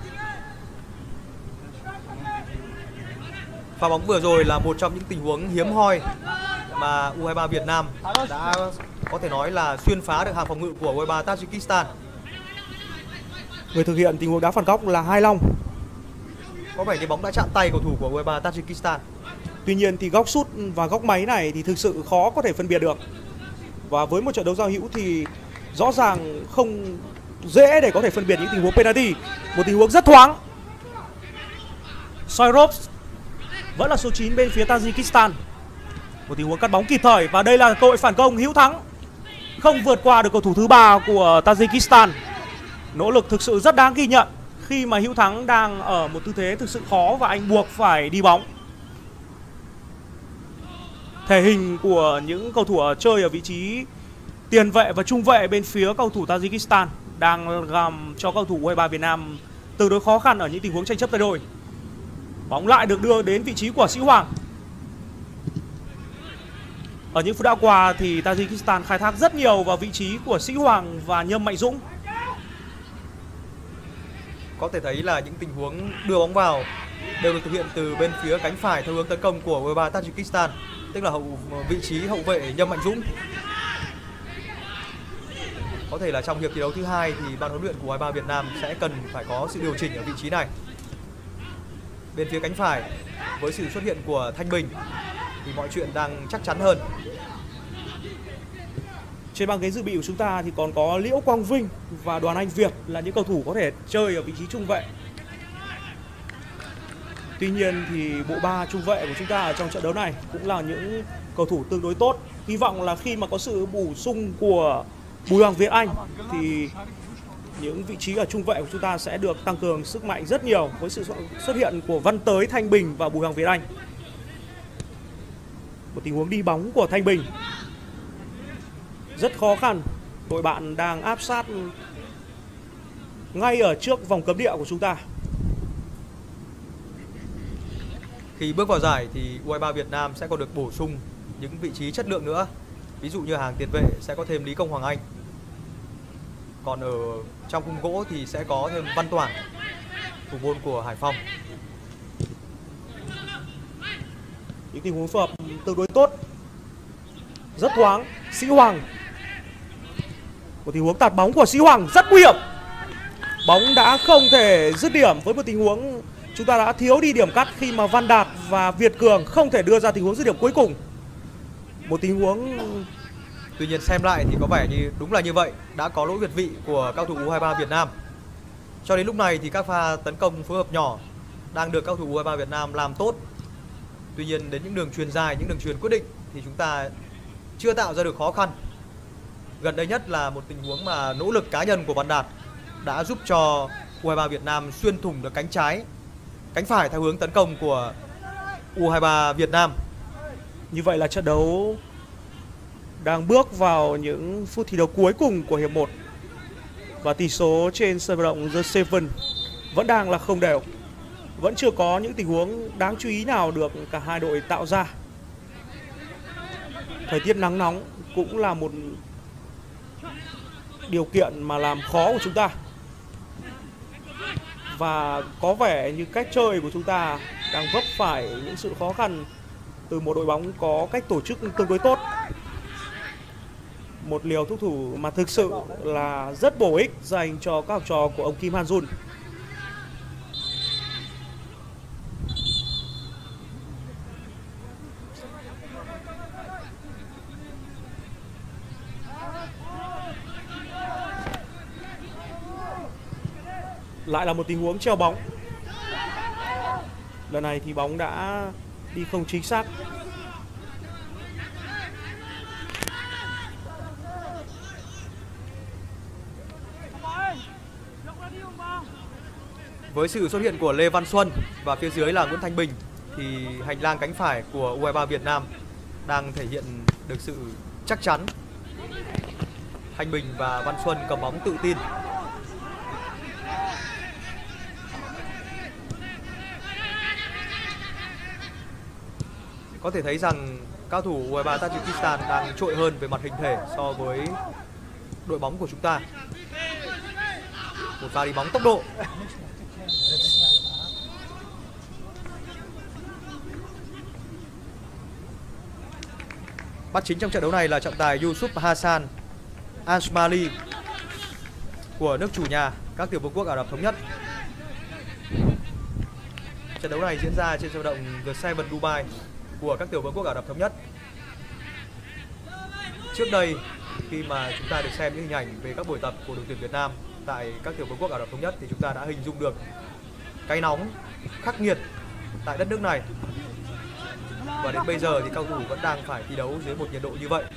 Pha bóng vừa rồi là một trong những tình huống hiếm hoi mà U hai mươi ba Việt Nam đã có thể nói là xuyên phá được hàng phòng ngự của U hai mươi ba Tajikistan. Người thực hiện tình huống đá phạt góc là Hai Long. Có vẻ như bóng đã chạm tay cầu thủ của U hai mươi ba Tajikistan. Tuy nhiên thì góc sút và góc máy này thì thực sự khó có thể phân biệt được. Và với một trận đấu giao hữu thì rõ ràng không dễ để có thể phân biệt những tình huống penalty. Một tình huống rất thoáng. Soyrov vẫn là số chín bên phía Tajikistan. Một tình huống cắt bóng kịp thời và đây là cơ hội phản công hữu thắng. Không vượt qua được cầu thủ thứ ba của Tajikistan. Nỗ lực thực sự rất đáng ghi nhận khi mà Hữu Thắng đang ở một tư thế thực sự khó và anh buộc phải đi bóng. Thể hình của những cầu thủ chơi ở vị trí tiền vệ và trung vệ bên phía cầu thủ Tajikistan đang làm cho cầu thủ u hai ba Việt Nam tương đối khó khăn ở những tình huống tranh chấp tay đôi. Bóng lại được đưa đến vị trí của Sĩ Hoàng. Ở những phút đã qua thì Tajikistan khai thác rất nhiều vào vị trí của Sĩ Hoàng và Nhâm Mạnh Dũng. Có thể thấy là những tình huống đưa bóng vào đều được thực hiện từ bên phía cánh phải theo hướng tấn công của u hai ba Tajikistan, tức là hậu vị trí hậu vệ Nhâm Mạnh Dũng. Có thể là trong hiệp thi đấu thứ hai thì ban huấn luyện của u hai ba Việt Nam sẽ cần phải có sự điều chỉnh ở vị trí này. Bên phía cánh phải với sự xuất hiện của Thanh Bình thì mọi chuyện đang chắc chắn hơn. Trên băng ghế dự bị của chúng ta thì còn có Liễu Quang Vinh và Đoàn Anh Việt là những cầu thủ có thể chơi ở vị trí trung vệ. Tuy nhiên thì bộ ba trung vệ của chúng ta ở trong trận đấu này cũng là những cầu thủ tương đối tốt. Hy vọng là khi mà có sự bổ sung của Bùi Hoàng Việt Anh thì những vị trí ở trung vệ của chúng ta sẽ được tăng cường sức mạnh rất nhiều với sự xuất hiện của Văn Tới, Thanh Bình và Bùi Hoàng Việt Anh. Một tình huống đi bóng của Thanh Bình rất khó khăn. Đội bạn đang áp sát ngay ở trước vòng cấm địa của chúng ta. Khi bước vào giải thì u hai ba Việt Nam sẽ còn được bổ sung những vị trí chất lượng nữa. Ví dụ như hàng tiền vệ sẽ có thêm Lý Công Hoàng Anh. Còn ở trong khung gỗ thì sẽ có thêm Văn Toản, thủ môn của Hải Phòng. Những tình huống phối hợp tương đối tốt, rất thoáng. Sĩ Hoàng, một tình huống tạt bóng của Sĩ Hoàng rất nguy hiểm. Bóng đã không thể dứt điểm với một tình huống chúng ta đã thiếu đi điểm cắt khi mà Văn Đạt và Việt Cường không thể đưa ra tình huống dứt điểm cuối cùng. Một tình huống tuy nhiên xem lại thì có vẻ như đúng là như vậy, đã có lỗi việt vị của cao thủ u hai ba Việt Nam. Cho đến lúc này thì các pha tấn công phối hợp nhỏ đang được cao thủ u hai ba Việt Nam làm tốt. Tuy nhiên đến những đường chuyền dài, những đường chuyền quyết định thì chúng ta chưa tạo ra được khó khăn. Gần đây nhất là một tình huống mà nỗ lực cá nhân của Văn Đạt đã giúp cho u hai ba Việt Nam xuyên thủng được cánh trái, cánh phải theo hướng tấn công của u hai ba Việt Nam. Như vậy là trận đấu đang bước vào những phút thi đấu cuối cùng của hiệp một. Và tỷ số trên sân vận động The Seven vẫn đang là không đều. Vẫn chưa có những tình huống đáng chú ý nào được cả hai đội tạo ra. Thời tiết nắng nóng cũng là một điều kiện mà làm khó của chúng ta. Và có vẻ như cách chơi của chúng ta đang vấp phải những sự khó khăn từ một đội bóng có cách tổ chức tương đối tốt. Một liều thuốc thủ mà thực sự là rất bổ ích dành cho các học trò của ông Kim Han Jun. Lại là một tình huống treo bóng. Lần này thì bóng đã đi không chính xác. Với sự xuất hiện của Lê Văn Xuân và phía dưới là Nguyễn Thanh Bình thì hành lang cánh phải của u hai ba Việt Nam đang thể hiện được sự chắc chắn. Thanh Bình và Văn Xuân cầm bóng tự tin. Có thể thấy rằng cao thủ u hai ba Tajikistan đang trội hơn về mặt hình thể so với đội bóng của chúng ta. Một pha đi bóng tốc độ. Bắt chính trong trận đấu này là trọng tài Yusuf Hassan Asmali của nước chủ nhà, các tiểu vương quốc Ả Rập Thống Nhất. Trận đấu này diễn ra trên sân vận động The Seven Dubai của các tiểu vương quốc Ả Rập Thống Nhất. Trước đây khi mà chúng ta được xem những hình ảnh về các buổi tập của đội tuyển Việt Nam tại các tiểu vương quốc Ả Rập Thống Nhất thì chúng ta đã hình dung được cái nóng, khắc nghiệt tại đất nước này. Và đến bây giờ thì cao thủ vẫn đang phải thi đấu dưới một nhiệt độ như vậy.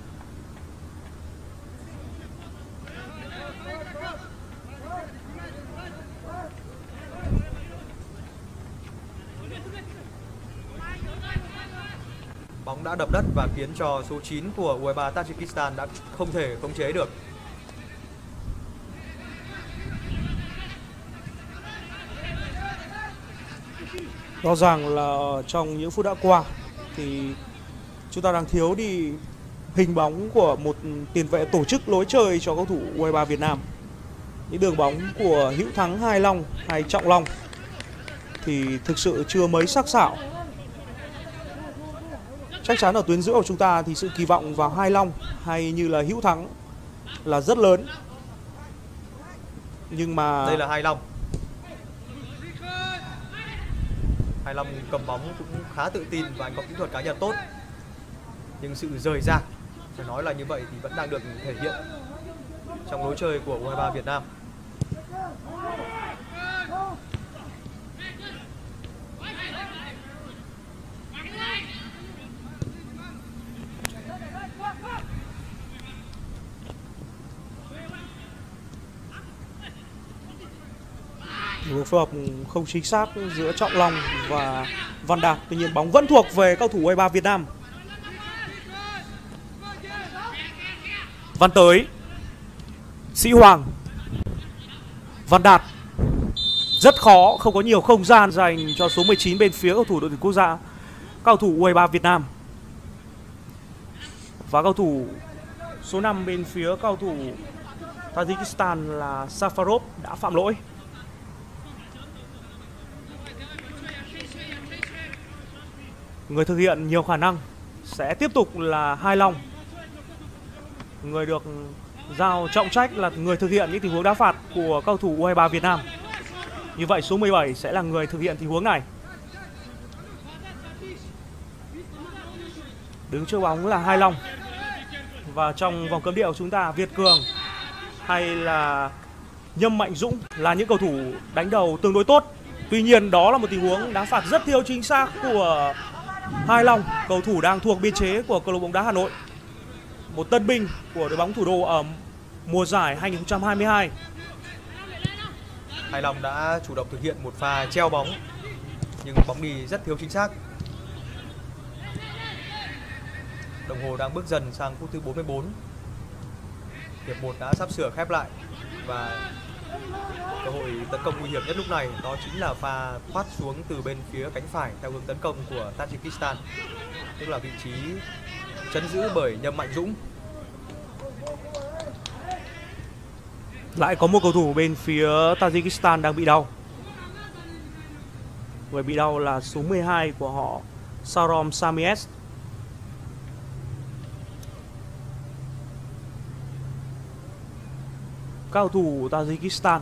Bóng đã đập đất và khiến cho số chín của u hai ba Tajikistan đã không thể khống chế được. Rõ ràng là trong những phút đã qua thì chúng ta đang thiếu đi hình bóng của một tiền vệ tổ chức lối chơi cho cầu thủ u hai ba Việt Nam. Những đường bóng của Hữu Thắng, Hai Long hay Trọng Long thì thực sự chưa mấy sắc sảo. Chắc chắn ở tuyến giữa của chúng ta thì sự kỳ vọng vào Hai Long hay như là Hữu Thắng là rất lớn. Nhưng mà đây là Hai Long. Hai Long cầm bóng cũng khá tự tin và anh có kỹ thuật cá nhân tốt. Nhưng sự rời rạc, phải nói là như vậy, thì vẫn đang được thể hiện trong lối chơi của u hai ba Việt Nam. một phối hợp không chính xác giữa Trọng Long và Văn Đạt. Tuy nhiên bóng vẫn thuộc về cầu thủ u hai ba Việt Nam. Văn tới, Sĩ Hoàng, Văn Đạt. Rất khó, không có nhiều không gian dành cho số mười chín bên phía cầu thủ đội tuyển quốc gia, cầu thủ u hai ba Việt Nam. Và cầu thủ số năm bên phía cầu thủ Tajikistan là Safarov đã phạm lỗi. Người thực hiện nhiều khả năng sẽ tiếp tục là Hai Long. Người được giao trọng trách là người thực hiện những tình huống đá phạt của cầu thủ u hai ba Việt Nam. Như vậy số mười bảy sẽ là người thực hiện tình huống này. Đứng trước bóng là Hai Long. Và trong vòng cấm địa của chúng ta, Việt Cường hay là Nhâm Mạnh Dũng là những cầu thủ đánh đầu tương đối tốt. Tuy nhiên đó là một tình huống đá phạt rất thiếu chính xác của Hai Long, cầu thủ đang thuộc biên chế của câu lạc bộ bóng đá Hà Nội, một tân binh của đội bóng thủ đô ở mùa giải hai nghìn không trăm hai mươi hai. Hai Long đã chủ động thực hiện một pha treo bóng nhưng bóng đi rất thiếu chính xác. Đồng hồ đang bước dần sang phút thứ bốn mươi bốn. Hiệp một đã sắp sửa khép lại và cơ hội tấn công nguy hiểm nhất lúc này đó chính là pha thoát xuống từ bên phía cánh phải theo hướng tấn công của Tajikistan, tức là vị trí trấn giữ bởi Nhâm Mạnh Dũng. Lại có một cầu thủ bên phía Tajikistan đang bị đau. Người bị đau là số mười hai của họ, Sarom Samies. Cầu thủ Tajikistan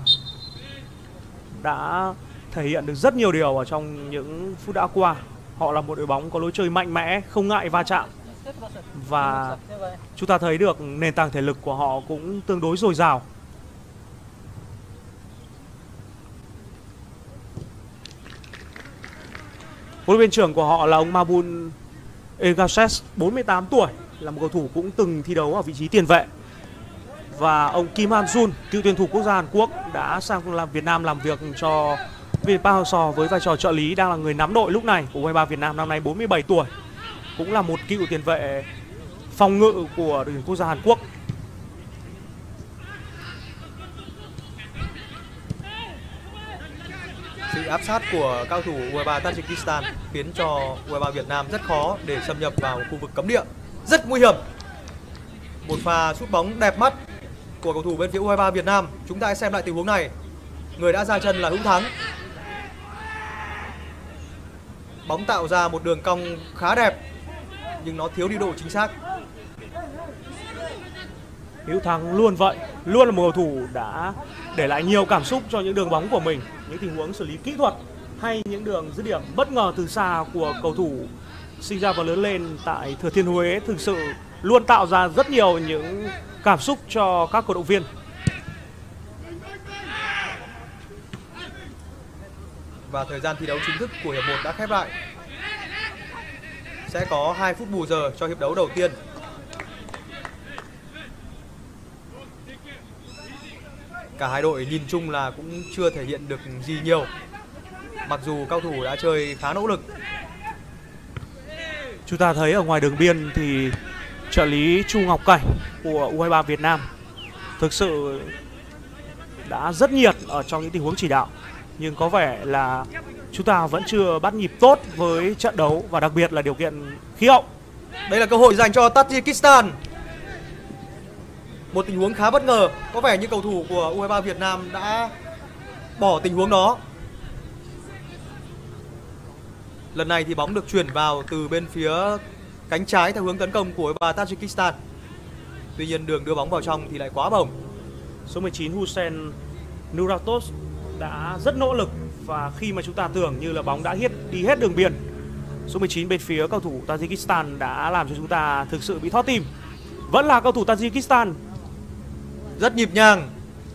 đã thể hiện được rất nhiều điều ở trong những phút đã qua. Họ là một đội bóng có lối chơi mạnh mẽ, không ngại va chạm. Và chúng ta thấy được nền tảng thể lực của họ cũng tương đối dồi dào. Huấn luyện viên trưởng của họ là ông Mabun Egases, bốn mươi tám tuổi, là một cầu thủ cũng từng thi đấu ở vị trí tiền vệ. Và ông Kim Han Jun, cựu tuyển thủ quốc gia Hàn Quốc, đã sang làm Việt Nam làm việc cho Việt Nam Hangzhou với vai trò trợ lý, đang là người nắm đội lúc này của u hai ba Việt Nam, năm nay bốn mươi bảy tuổi. Cũng là một cựu tiền vệ phòng ngự của đội tuyển quốc gia Hàn Quốc. Sự áp sát của cao thủ u hai ba Tajikistan khiến cho u hai ba Việt Nam rất khó để xâm nhập vào khu vực cấm địa. Rất nguy hiểm. Một pha sút bóng đẹp mắt của cầu thủ bên phía u hai ba Việt Nam. Chúng ta hãy xem lại tình huống này. Người đã ra chân là Hữu Thắng. Bóng tạo ra một đường cong khá đẹp nhưng nó thiếu đi độ chính xác. Hữu Thắng luôn vậy, luôn là một cầu thủ đã để lại nhiều cảm xúc cho những đường bóng của mình, những tình huống xử lý kỹ thuật hay những đường dứt điểm bất ngờ từ xa của cầu thủ sinh ra và lớn lên tại Thừa Thiên Huế thực sự luôn tạo ra rất nhiều những cảm xúc cho các cổ động viên. và thời gian thi đấu chính thức của hiệp một đã khép lại. Sẽ có hai phút bù giờ cho hiệp đấu đầu tiên. Cả hai đội nhìn chung là cũng chưa thể hiện được gì nhiều, mặc dù cao thủ đã chơi khá nỗ lực. Chúng ta thấy ở ngoài đường biên thì trợ lý Chu Ngọc Cảnh của u hai ba Việt Nam thực sự đã rất nhiệt ở trong những tình huống chỉ đạo, nhưng có vẻ là chúng ta vẫn chưa bắt nhịp tốt với trận đấu và đặc biệt là điều kiện khí hậu. Đây là cơ hội dành cho Tajikistan. Một tình huống khá bất ngờ, có vẻ như cầu thủ của u hai ba Việt Nam đã bỏ tình huống đó. Lần này thì bóng được chuyển vào từ bên phía cánh trái theo hướng tấn công của u hai ba Tajikistan. Tuy nhiên đường đưa bóng vào trong thì lại quá bổng. Số mười chín Hussein Nuratos đã rất nỗ lực, và khi mà chúng ta tưởng như là bóng đã hết đi hết đường biên, số mười chín bên phía cầu thủ Tajikistan đã làm cho chúng ta thực sự bị thót tim. Vẫn là cầu thủ Tajikistan rất nhịp nhàng.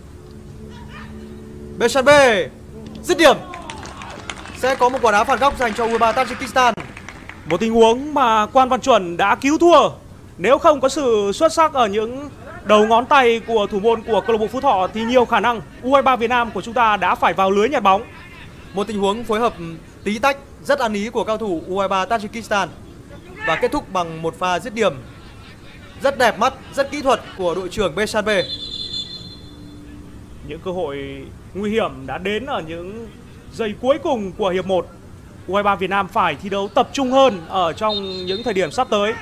Beshanbe dứt điểm. Sẽ có một quả đá phạt góc dành cho u hai ba Tajikistan. Một tình huống mà Quan Văn Chuẩn đã cứu thua. Nếu không có sự xuất sắc ở những đầu ngón tay của thủ môn của câu lạc bộ Phú Thọ thì nhiều khả năng u hai ba Việt Nam của chúng ta đã phải vào lưới nhặt bóng. Một tình huống phối hợp tí tách rất ăn ý của cao thủ u hai ba Tajikistan và kết thúc bằng một pha dứt điểm rất đẹp mắt, rất kỹ thuật của đội trưởng Beshanbe. Những cơ hội nguy hiểm đã đến ở những giây cuối cùng của hiệp một. u hai ba Việt Nam phải thi đấu tập trung hơn ở trong những thời điểm sắp tới.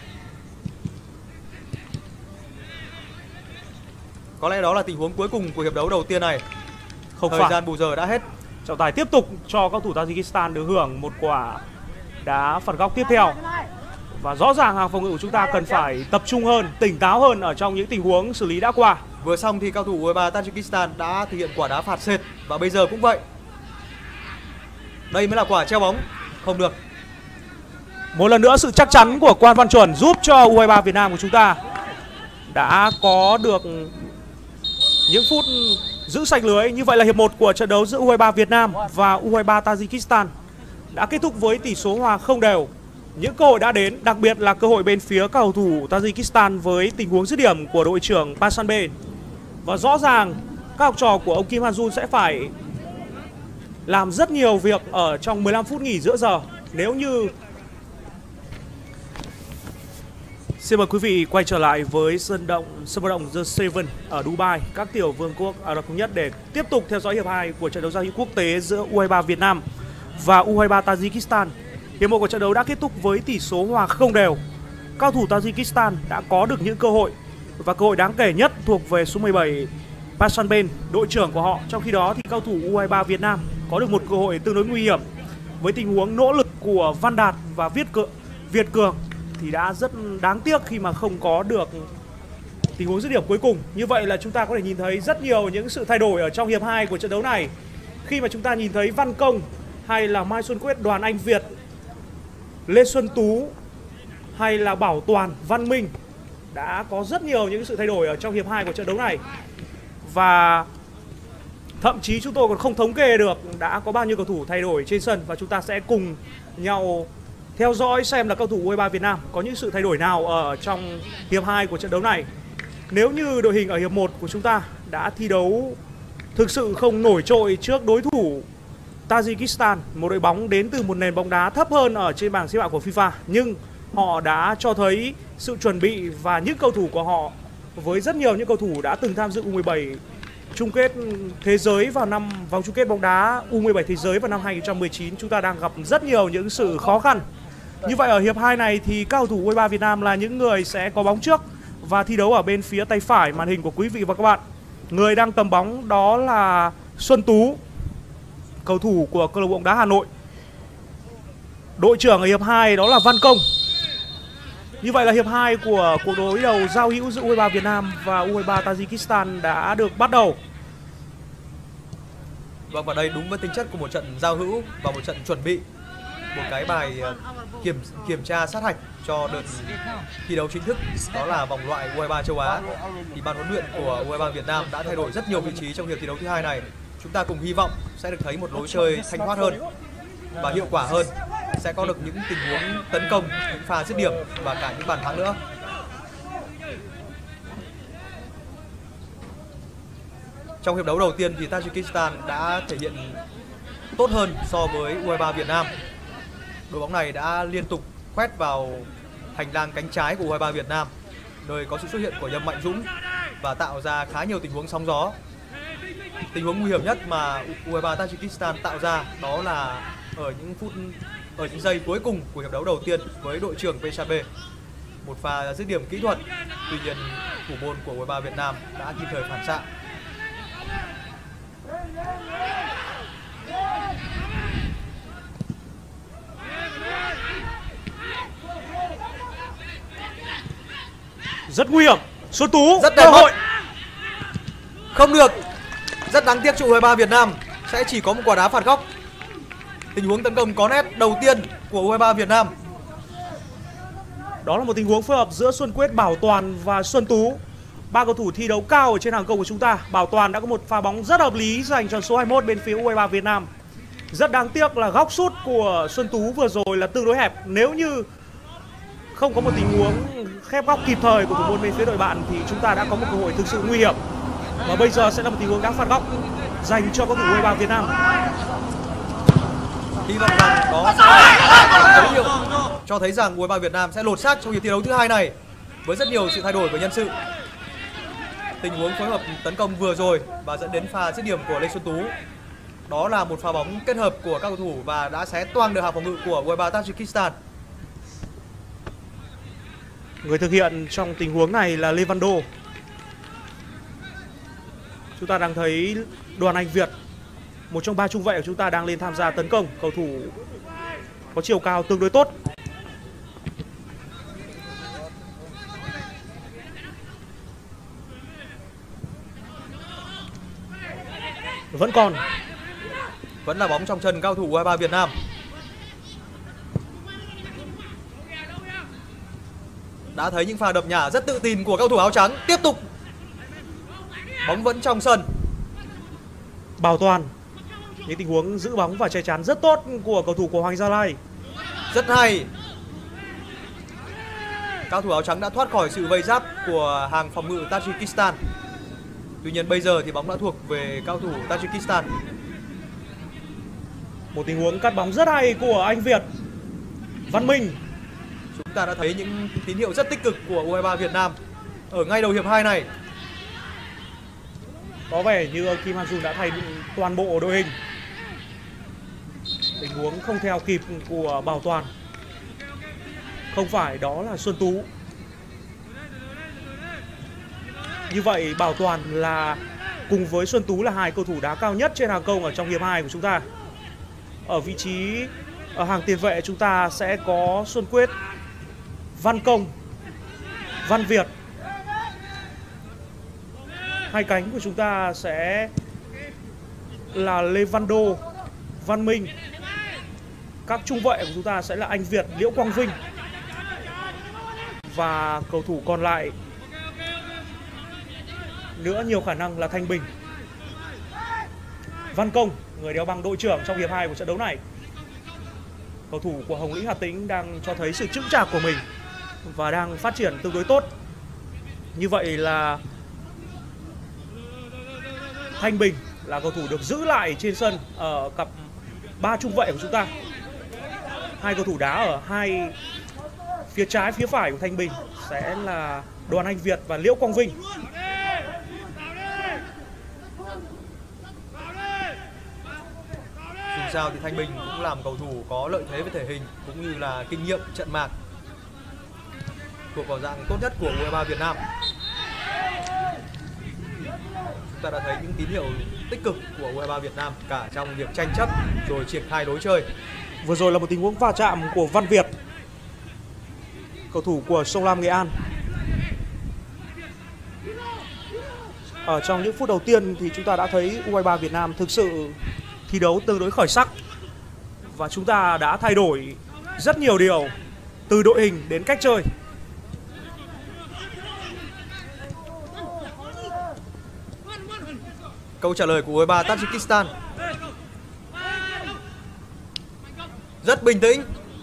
Có lẽ đó là tình huống cuối cùng của hiệp đấu đầu tiên này. Không Thời phải. gian bù giờ đã hết. Trọng tài tiếp tục cho cầu thủ Tajikistan được hưởng một quả đá phạt góc tiếp theo. Và rõ ràng hàng phòng ngự của chúng ta cần phải tập trung hơn, tỉnh táo hơn ở trong những tình huống xử lý đã qua. Vừa xong thì cao thủ u hai ba Tajikistan đã thực hiện quả đá phạt sệt và bây giờ cũng vậy. Đây mới là quả treo bóng. Không được. Một lần nữa sự chắc chắn của Quan Văn Chuẩn giúp cho u hai ba Việt Nam của chúng ta đã có được những phút giữ sạch lưới. Như vậy là hiệp một của trận đấu giữa u hai ba Việt Nam và u hai ba Tajikistan đã kết thúc với tỷ số hòa không đều. Những cơ hội đã đến, đặc biệt là cơ hội bên phía các cầu thủ Tajikistan với tình huống dứt điểm của đội trưởng Pashanbe. Và rõ ràng các học trò của ông Kim Han-jun sẽ phải làm rất nhiều việc ở trong mười lăm phút nghỉ giữa giờ. Nếu như Xin mời quý vị quay trở lại với sân động sân vận động The Seven ở Dubai, các tiểu vương quốc Ả Rập Thống Nhất để tiếp tục theo dõi hiệp hai của trận đấu giao hữu quốc tế giữa u hai ba Việt Nam và u hai ba Tajikistan. Hiệp một của trận đấu đã kết thúc với tỷ số hòa không đều. Cao thủ Tajikistan đã có được những cơ hội và cơ hội đáng kể nhất thuộc về số mười bảy Pashanbe, đội trưởng của họ. Trong khi đó thì cao thủ u hai ba Việt Nam có được một cơ hội tương đối nguy hiểm với tình huống nỗ lực của Văn Đạt và Viết Cự, Việt Cường thì đã rất đáng tiếc khi mà không có được tình huống dứt điểm cuối cùng. Như vậy là chúng ta có thể nhìn thấy rất nhiều những sự thay đổi ở trong hiệp hai của trận đấu này. Khi mà chúng ta nhìn thấy Văn Công hay là Mai Xuân Quyết, Đoàn Anh Việt, Lê Xuân Tú hay là Bảo Toàn, Văn Minh đã có rất nhiều những sự thay đổi ở trong hiệp hai của trận đấu này. Và thậm chí chúng tôi còn không thống kê được đã có bao nhiêu cầu thủ thay đổi trên sân, và chúng ta sẽ cùng nhau theo dõi xem là cầu thủ u hai ba Việt Nam có những sự thay đổi nào ở trong hiệp hai của trận đấu này. Nếu như đội hình ở hiệp một của chúng ta đã thi đấu thực sự không nổi trội trước đối thủ Tajikistan, một đội bóng đến từ một nền bóng đá thấp hơn ở trên bảng xếp hạng của FIFA, nhưng họ đã cho thấy sự chuẩn bị và những cầu thủ của họ với rất nhiều những cầu thủ đã từng tham dự u mười bảy chung kết thế giới vào năm vòng chung kết bóng đá u mười bảy thế giới vào năm hai không một chín. Chúng ta đang gặp rất nhiều những sự khó khăn. Như vậy ở hiệp hai này thì các cầu thủ u hai ba Việt Nam là những người sẽ có bóng trước và thi đấu ở bên phía tay phải màn hình của quý vị và các bạn. Người đang cầm bóng đó là Xuân Tú, cầu thủ của câu lạc bộ bóng đá Hà Nội. Đội trưởng ở hiệp hai đó là Văn Công. Như vậy là hiệp hai của cuộc đối đầu giao hữu giữa u hai ba Việt Nam và u hai ba Tajikistan đã được bắt đầu. Vâng, và đây đúng với tính chất của một trận giao hữu và một trận chuẩn bị, một cái bài kiểm kiểm tra sát hạch cho đợt thi đấu chính thức, đó là vòng loại u hai ba châu Á. Thì ban huấn luyện của u hai ba Việt Nam đã thay đổi rất nhiều vị trí trong hiệp thi đấu thứ hai này. chúng ta cùng hy vọng sẽ được thấy một lối chơi thanh thoát hơn và hiệu quả hơn, sẽ có được những tình huống tấn công, những pha dứt điểm và cả những bàn thắng nữa. Trong hiệp đấu đầu tiên thì Tajikistan đã thể hiện tốt hơn so với u hai ba Việt Nam. Đội bóng này đã liên tục quét vào hành lang cánh trái của u hai ba Việt Nam, nơi có sự xuất hiện của Nhâm Mạnh Dũng và tạo ra khá nhiều tình huống sóng gió. Tình huống nguy hiểm nhất mà u hai ba Tajikistan tạo ra đó là ở những phút ở những giây cuối cùng của hiệp đấu đầu tiên với đội trưởng Pesabe. Một pha dứt điểm kỹ thuật, tuy nhiên thủ môn của u hai ba Việt Nam đã kịp thời phản xạ. Rất nguy hiểm. Xuân Tú rất đẹp hội. Không được. Rất đáng tiếc cho u hai ba Việt Nam sẽ chỉ có một quả đá phạt góc. Tình huống tấn công có nét đầu tiên của u hai ba Việt Nam. Đó là một tình huống phối hợp giữa Xuân Quyết, Bảo Toàn và Xuân Tú. Ba cầu thủ thi đấu cao ở trên hàng công của chúng ta. Bảo Toàn đã có một pha bóng rất hợp lý dành cho số hai mươi mốt bên phía u hai ba Việt Nam. Rất đáng tiếc là góc sút của Xuân Tú vừa rồi là tương đối hẹp. Nếu như không có một tình huống khép góc kịp thời của thủ môn bên phía đội bạn thì chúng ta đã có một cơ hội thực sự nguy hiểm. Và bây giờ sẽ là một tình huống đá phạt góc dành cho cầu thủ u hai ba Việt Nam. Hy vọng rằng đó sẽ là dấu hiệu cho thấy rằng u hai ba Việt Nam sẽ lột xác trong hiệp thi đấu thứ hai này với rất nhiều sự thay đổi về nhân sự. Tình huống phối hợp tấn công vừa rồi và dẫn đến pha dứt điểm của Lê Xuân Tú, đó là một pha bóng kết hợp của các cầu thủ và đã xé toang được hàng phòng ngự của u hai ba Tajikistan. Người thực hiện trong tình huống này là Lê Văn Đô. Chúng ta đang thấy Đoàn Anh Việt, một trong ba trung vệ của chúng ta, đang lên tham gia tấn công. Cầu thủ có chiều cao tương đối tốt. Vẫn còn Vẫn là bóng trong chân cao thủ u hai ba Việt Nam. Đã thấy những pha đập nhả rất tự tin của cao thủ áo trắng. Tiếp tục. Bóng vẫn trong sân. Bảo Toàn. Những tình huống giữ bóng và che chắn rất tốt của cầu thủ của Hoàng Gia Lai. Rất hay. Cao thủ áo trắng đã thoát khỏi sự vây giáp của hàng phòng ngự Tajikistan. Tuy nhiên bây giờ thì bóng đã thuộc về cao thủ Tajikistan. Một tình huống cắt bóng rất hay của anh Việt. Văn Minh. Chúng ta đã thấy những tín hiệu rất tích cực của u hai ba Việt Nam ở ngay đầu hiệp hai này. Có vẻ như ông Kim Han Jun đã thay toàn bộ đội hình. Tình huống không theo kịp của Bảo Toàn. Không phải, đó là Xuân Tú. Như vậy Bảo Toàn là cùng với Xuân Tú là hai cầu thủ đá cao nhất trên hàng công ở trong hiệp hai của chúng ta. Ở vị trí ở hàng tiền vệ chúng ta sẽ có Xuân Quyết, Văn Công, Văn Việt. Hai cánh của chúng ta sẽ là Lê Văn Đô, Văn Minh. Các trung vệ của chúng ta sẽ là anh Việt, Liễu Quang Vinh. Và cầu thủ còn lại nữa nhiều khả năng là Thanh Bình. Văn Công, người đeo băng đội trưởng trong hiệp hai của trận đấu này. Cầu thủ của Hồng Lĩnh Hà Tĩnh đang cho thấy sự chững chạc của mình và đang phát triển tương đối tốt. Như vậy là Thanh Bình là cầu thủ được giữ lại trên sân ở cặp ba trung vệ của chúng ta. Hai cầu thủ đá ở hai phía trái, phía phải của Thanh Bình sẽ là Đoàn Anh Việt và Liễu Quang Vinh. Dù sao thì Thanh Bình cũng làm cầu thủ có lợi thế về thể hình cũng như là kinh nghiệm trận mạc, thuộc vào dạng tốt nhất của u hai ba Việt Nam. Chúng ta đã thấy những tín hiệu tích cực của u hai ba Việt Nam cả trong việc tranh chấp rồi triển khai lối chơi. Vừa rồi là một tình huống va chạm của Văn Việt, cầu thủ của Sông Lam Nghệ An. Ở trong những phút đầu tiên thì chúng ta đã thấy u hai ba Việt Nam thực sự thi đấu tương đối khởi sắc. Và chúng ta đã thay đổi rất nhiều điều từ đội hình đến cách chơi. Câu trả lời của u hai ba Tajikistan rất bình tĩnh.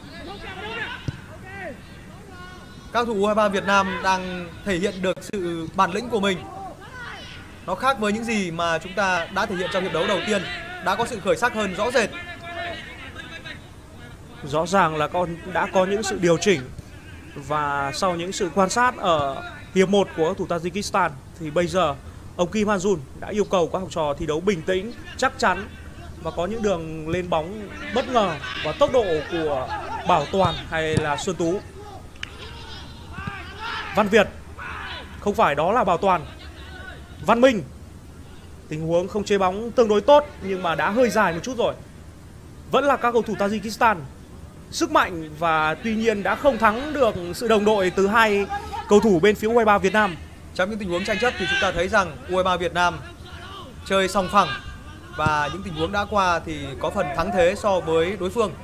Các thủ u hai ba Việt Nam đang thể hiện được sự bản lĩnh của mình. Nó khác với những gì mà chúng ta đã thể hiện trong hiệp đấu đầu tiên, đã có sự khởi sắc hơn rõ rệt. Rõ ràng là con đã có những sự điều chỉnh, và sau những sự quan sát ở hiệp một của các thủ Tajikistan thì bây giờ ông Kim Han-jun đã yêu cầu các học trò thi đấu bình tĩnh, chắc chắn và có những đường lên bóng bất ngờ và tốc độ của Bảo Toàn hay là Xuân Tú. Văn Việt, không phải, đó là Bảo Toàn. Văn Minh, tình huống không chế bóng tương đối tốt nhưng mà đã hơi dài một chút rồi. Vẫn là các cầu thủ Tajikistan sức mạnh, và tuy nhiên đã không thắng được sự đồng đội từ hai cầu thủ bên phía u hai ba Việt Nam. Trong những tình huống tranh chấp thì chúng ta thấy rằng u hai ba Việt Nam chơi song phẳng, và những tình huống đã qua thì có phần thắng thế so với đối phương.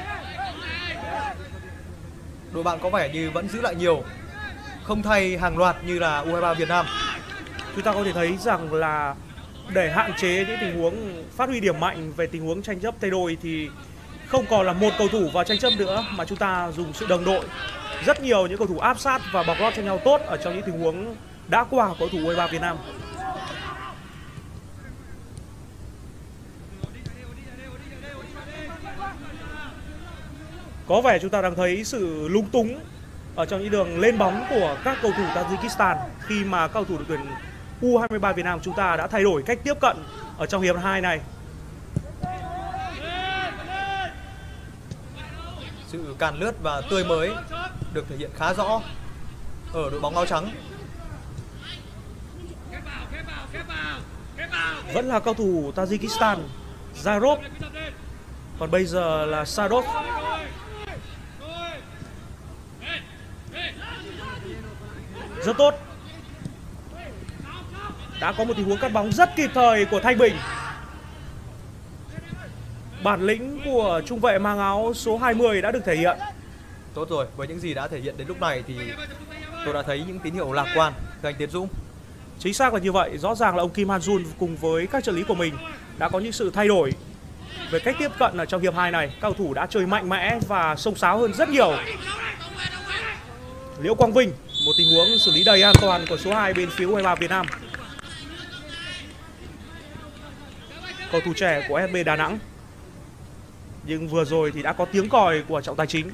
Đội bạn có vẻ như vẫn giữ lại nhiều, không thay hàng loạt như là u hai ba Việt Nam. Chúng ta có thể thấy rằng là để hạn chế những tình huống phát huy điểm mạnh về tình huống tranh chấp tay đôi thì không còn là một cầu thủ vào tranh chấp nữa, mà chúng ta dùng sự đồng đội. Rất nhiều những cầu thủ áp sát và bọc lót cho nhau tốt ở trong những tình huống đã qua của cầu thủ u hai ba Việt Nam. Có vẻ chúng ta đang thấy sự lung túng ở trong những đường lên bóng của các cầu thủ Tajikistan khi mà các cầu thủ đội tuyển u hai ba Việt Nam chúng ta đã thay đổi cách tiếp cận ở trong hiệp hai này. Sự càn lướt và tươi mới được thể hiện khá rõ ở đội bóng áo trắng. Vẫn là cầu thủ Tajikistan, Zarov. Còn bây giờ là Sadov. Rất tốt. Đã có một tình huống cắt bóng rất kịp thời của Thanh Bình. Bản lĩnh của trung vệ mang áo số hai mươi đã được thể hiện. Tốt rồi, với những gì đã thể hiện đến lúc này thì tôi đã thấy những tín hiệu lạc quan từ anh Tiến Dũng. Chính xác là như vậy. Rõ ràng là ông Kim Han-jun cùng với các trợ lý của mình đã có những sự thay đổi về cách tiếp cận ở trong hiệp hai này. Các cầu thủ đã chơi mạnh mẽ và xông xáo hơn rất nhiều. Liễu Quang Vinh, một tình huống xử lý đầy an toàn của số hai bên phía u hai ba Việt Nam. Cầu thủ trẻ của ét bê Đà Nẵng. Nhưng vừa rồi thì đã có tiếng còi của trọng tài chính.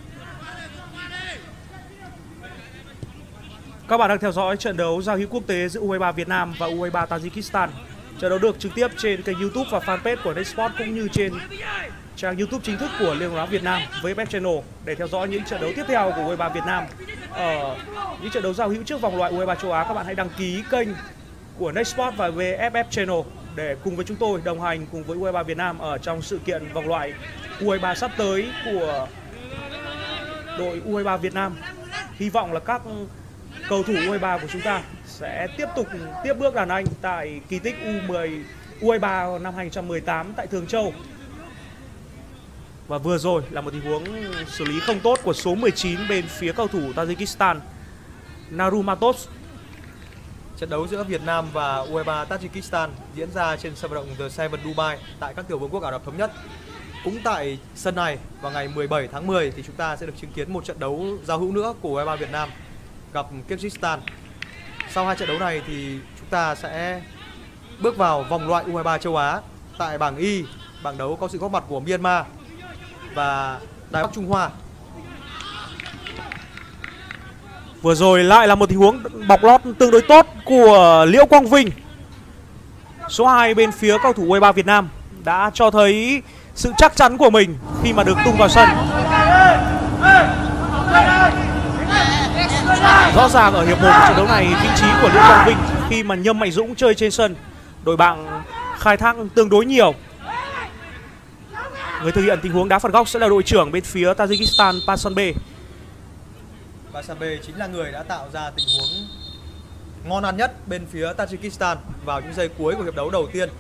Các bạn đang theo dõi trận đấu giao hữu quốc tế giữa u hai ba Việt Nam và u hai ba Tajikistan. Trận đấu được trực tiếp trên kênh YouTube và fanpage của Nextsport cũng như trên trang YouTube chính thức của Liên đoàn bóng đá Việt Nam với vê ép Channel. Để theo dõi những trận đấu tiếp theo của u hai ba Việt Nam ở những trận đấu giao hữu trước vòng loại u hai ba châu Á, các bạn hãy đăng ký kênh của Nextsport và vê ép ép Channel để cùng với chúng tôi đồng hành cùng với u hai ba Việt Nam ở trong sự kiện vòng loại u hai ba sắp tới của đội u hai ba Việt Nam. Hy vọng là các cầu thủ u hai ba của chúng ta sẽ tiếp tục tiếp bước đàn anh tại kỳ tích u mười u hai ba năm hai không một tám tại Thường Châu. Và vừa rồi là một tình huống xử lý không tốt của số mười chín bên phía cầu thủ Tajikistan, Narumatos. Trận đấu giữa Việt Nam và u hai ba Tajikistan diễn ra trên sân vận động The Seven Dubai tại các tiểu vương quốc Ả Rập Thống Nhất. Cũng tại sân này vào ngày mười bảy tháng mười thì chúng ta sẽ được chứng kiến một trận đấu giao hữu nữa của u hai ba Việt Nam gặp Kyrgyzstan. Sau hai trận đấu này thì chúng ta sẽ bước vào vòng loại u hai ba châu Á. Tại bảng Y, bảng đấu có sự góp mặt của Myanmar và Đài Bắc Trung Hoa. Vừa rồi lại là một tình huống bọc lót tương đối tốt của Liễu Quang Vinh. Số hai bên phía cầu thủ u hai ba Việt Nam đã cho thấy sự chắc chắn của mình khi mà được tung vào sân. Rõ ràng ở hiệp một của trận đấu này, vị trí của Liễu Quang Vinh khi mà Nhâm Mạnh Dũng chơi trên sân, đội bạn khai thác tương đối nhiều. Người thực hiện tình huống đá phạt góc sẽ là đội trưởng bên phía Tajikistan, Pasanbe. Pasanbe chính là người đã tạo ra tình huống ngon ăn nhất bên phía Tajikistan vào những giây cuối của hiệp đấu đầu tiên.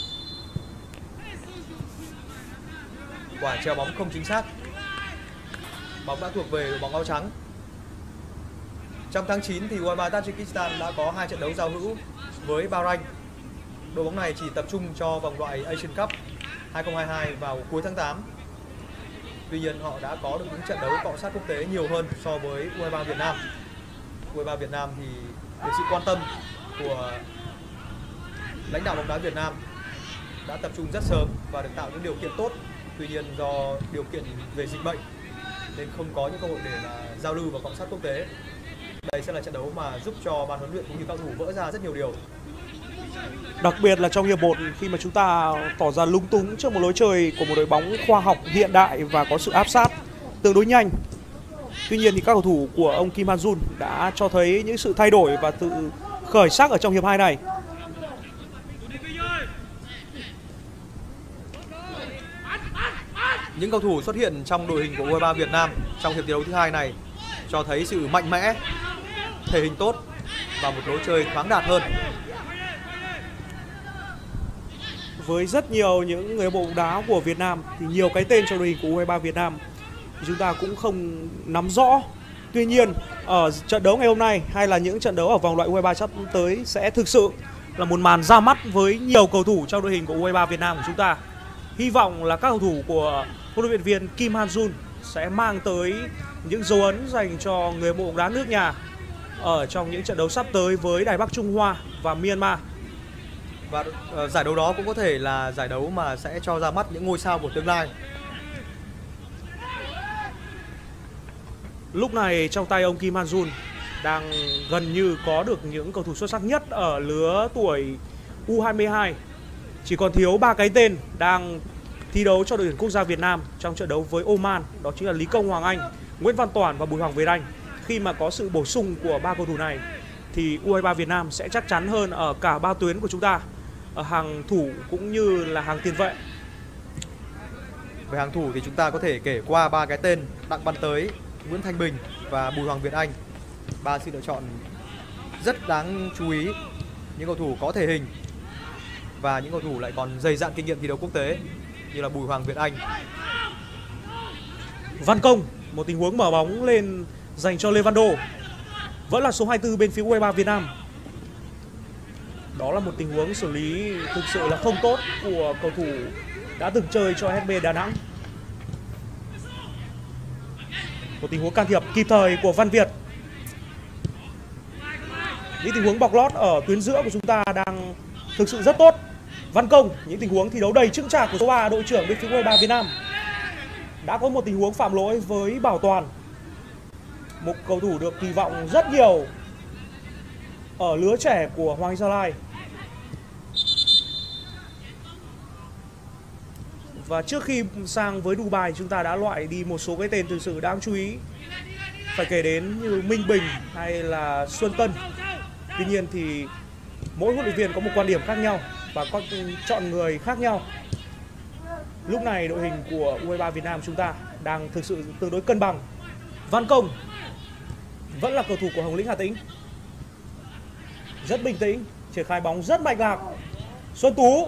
Quả treo bóng không chính xác. bóng đã thuộc về đội bóng áo trắng. Trong tháng chín thì u hai ba Tajikistan đã có hai trận đấu giao hữu với Bahrain. Đội bóng này chỉ tập trung cho vòng loại Asian Cup hai không hai hai vào cuối tháng tám. Tuy nhiên họ đã có được những trận đấu cọ sát quốc tế nhiều hơn so với u hai ba Việt Nam. u hai ba Việt Nam thì được sự quan tâm của lãnh đạo bóng đá Việt Nam đã tập trung rất sớm và được tạo những điều kiện tốt. Tuy nhiên do điều kiện về dịch bệnh nên không có những cơ hội để mà giao lưu và cọ sát quốc tế. Đây sẽ là trận đấu mà giúp cho ban huấn luyện cũng như các thủ vỡ ra rất nhiều điều. Đặc biệt là trong hiệp một khi mà chúng ta tỏ ra lung túng trước một lối chơi của một đội bóng khoa học hiện đại và có sự áp sát tương đối nhanh. Tuy nhiên thì các cầu thủ của ông Kim Han-jun đã cho thấy những sự thay đổi và tự khởi sắc ở trong hiệp hai này. Những cầu thủ xuất hiện trong đội hình của u hai ba Việt Nam trong hiệp thi đấu thứ hai này cho thấy sự mạnh mẽ, thể hình tốt và một lối chơi khoáng đạt hơn. Với rất nhiều những người bóng đá của Việt Nam thì nhiều cái tên trong đội hình của u hai ba Việt Nam thì chúng ta cũng không nắm rõ. Tuy nhiên ở trận đấu ngày hôm nay hay là những trận đấu ở vòng loại u hai ba sắp tới sẽ thực sự là một màn ra mắt với nhiều cầu thủ trong đội hình của u hai ba Việt Nam của chúng ta. Hy vọng là các cầu thủ của huấn luyện viên Kim Han-jun sẽ mang tới những dấu ấn dành cho người bóng đá nước nhà ở trong những trận đấu sắp tới với Đài Bắc Trung Hoa và Myanmar. Và uh, giải đấu đó cũng có thể là giải đấu mà sẽ cho ra mắt những ngôi sao của tương lai. Lúc này trong tay ông Kim Han-jun đang gần như có được những cầu thủ xuất sắc nhất ở lứa tuổi u hai mươi hai. Chỉ còn thiếu ba cái tên đang thi đấu cho đội tuyển quốc gia Việt Nam trong trận đấu với Oman, đó chính là Lý Công Hoàng Anh, Nguyễn Văn Toản và Bùi Hoàng Việt Anh. Khi mà có sự bổ sung của ba cầu thủ này thì u hai ba Việt Nam sẽ chắc chắn hơn ở cả ba tuyến của chúng ta, ở hàng thủ cũng như là hàng tiền vệ. Về hàng thủ thì chúng ta có thể kể qua ba cái tên Đặng Văn Tới, Nguyễn Thanh Bình và Bùi Hoàng Việt Anh. Ba sự lựa chọn rất đáng chú ý, những cầu thủ có thể hình và những cầu thủ lại còn dày dạn kinh nghiệm thi đấu quốc tế như là Bùi Hoàng Việt Anh. Văn Công, một tình huống mở bóng lên dành cho Lê Văn Đô, vẫn là số hai mươi tư bên phía u hai ba Việt Nam. Đó là một tình huống xử lý thực sự là không tốt của cầu thủ đã từng chơi cho ét bê Đà Nẵng. Một tình huống can thiệp kịp thời của Văn Việt. Những tình huống bọc lót ở tuyến giữa của chúng ta đang thực sự rất tốt. Văn Công, những tình huống thi đấu đầy chững chạc của số ba đội trưởng bên phía u hai ba Việt Nam. Đã có một tình huống phạm lỗi với Bảo Toàn, một cầu thủ được kỳ vọng rất nhiều ở lứa trẻ của Hoàng Anh Gia Lai. Và trước khi sang với Dubai, chúng ta đã loại đi một số cái tên thực sự đáng chú ý, phải kể đến như Minh Bình hay là Xuân Tân. Tuy nhiên thì mỗi huấn luyện viên có một quan điểm khác nhau và có chọn người khác nhau. Lúc này đội hình của u hai ba Việt Nam chúng ta đang thực sự tương đối cân bằng. Văn Công vẫn là cầu thủ của Hồng Lĩnh Hà Tĩnh, rất bình tĩnh, triển khai bóng rất mạch lạc. Xuân Tú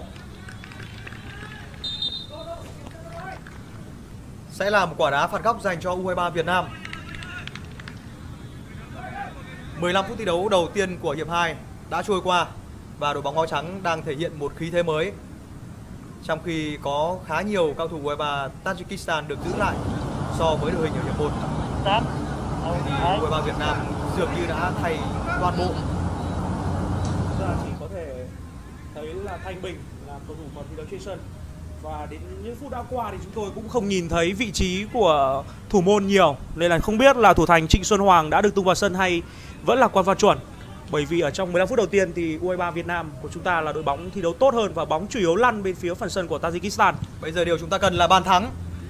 sẽ là một quả đá phạt góc dành cho u hai ba Việt Nam. mười lăm phút thi đấu đầu tiên của hiệp hai đã trôi qua và đội bóng áo trắng đang thể hiện một khí thế mới. Trong khi có khá nhiều cao thủ u hai ba Tajikistan được giữ lại so với đội hình ở hiệp một, thì u hai ba Việt Nam dường như đã thay toàn bộ. Chúng ta chỉ có thể thấy là Thanh Bình là cầu thủ còn thi đấu trên sân. Và đến những phút đã qua thì chúng tôi cũng không nhìn thấy vị trí của thủ môn nhiều, nên là không biết là thủ thành Trịnh Xuân Hoàng đã được tung vào sân hay vẫn là Quan Văn Chuẩn. Bởi vì ở trong mười lăm phút đầu tiên thì u hai ba Việt Nam của chúng ta là đội bóng thi đấu tốt hơn và bóng chủ yếu lăn bên phía phần sân của Tajikistan. Bây giờ điều chúng ta cần là bàn thắng.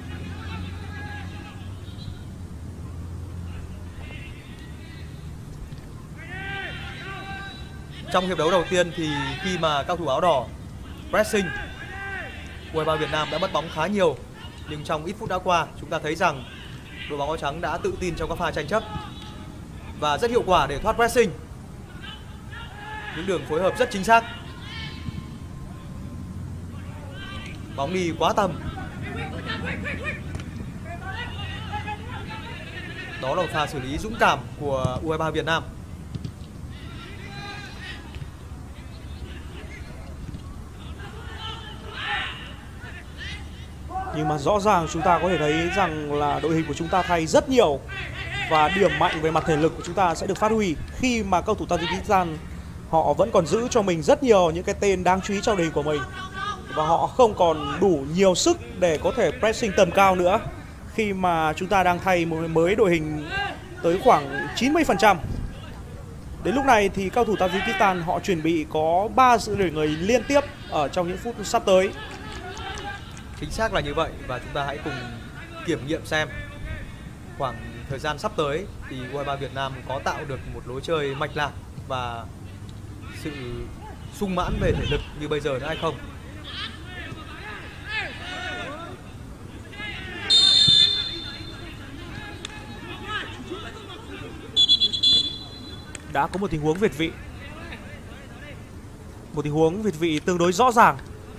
Trong hiệp đấu đầu tiên thì khi mà cao thủ áo đỏ pressing, u hai ba Việt Nam đã mất bóng khá nhiều. Nhưng trong ít phút đã qua, chúng ta thấy rằng đội bóng áo trắng đã tự tin trong các pha tranh chấp và rất hiệu quả để thoát pressing. Những đường phối hợp rất chính xác. Bóng đi quá tầm. Đó là một pha xử lý dũng cảm của u hai ba Việt Nam. Nhưng mà rõ ràng chúng ta có thể thấy rằng là đội hình của chúng ta thay rất nhiều và điểm mạnh về mặt thể lực của chúng ta sẽ được phát huy khi mà cầu thủ Tajikistan họ vẫn còn giữ cho mình rất nhiều những cái tên đáng chú ý trong đội hình của mình và họ không còn đủ nhiều sức để có thể pressing tầm cao nữa khi mà chúng ta đang thay một mới đội hình tới khoảng chín mươi phần trăm. Đến lúc này thì cầu thủ Tajikistan họ chuẩn bị có ba sự đổi người liên tiếp ở trong những phút sắp tới. Chính xác là như vậy và chúng ta hãy cùng kiểm nghiệm xem khoảng thời gian sắp tới thì u hai ba Việt Nam có tạo được một lối chơi mạch lạc và sự sung mãn về thể lực như bây giờ nữa hay không. Đã có một tình huống việt vị, một tình huống việt vị tương đối rõ ràng.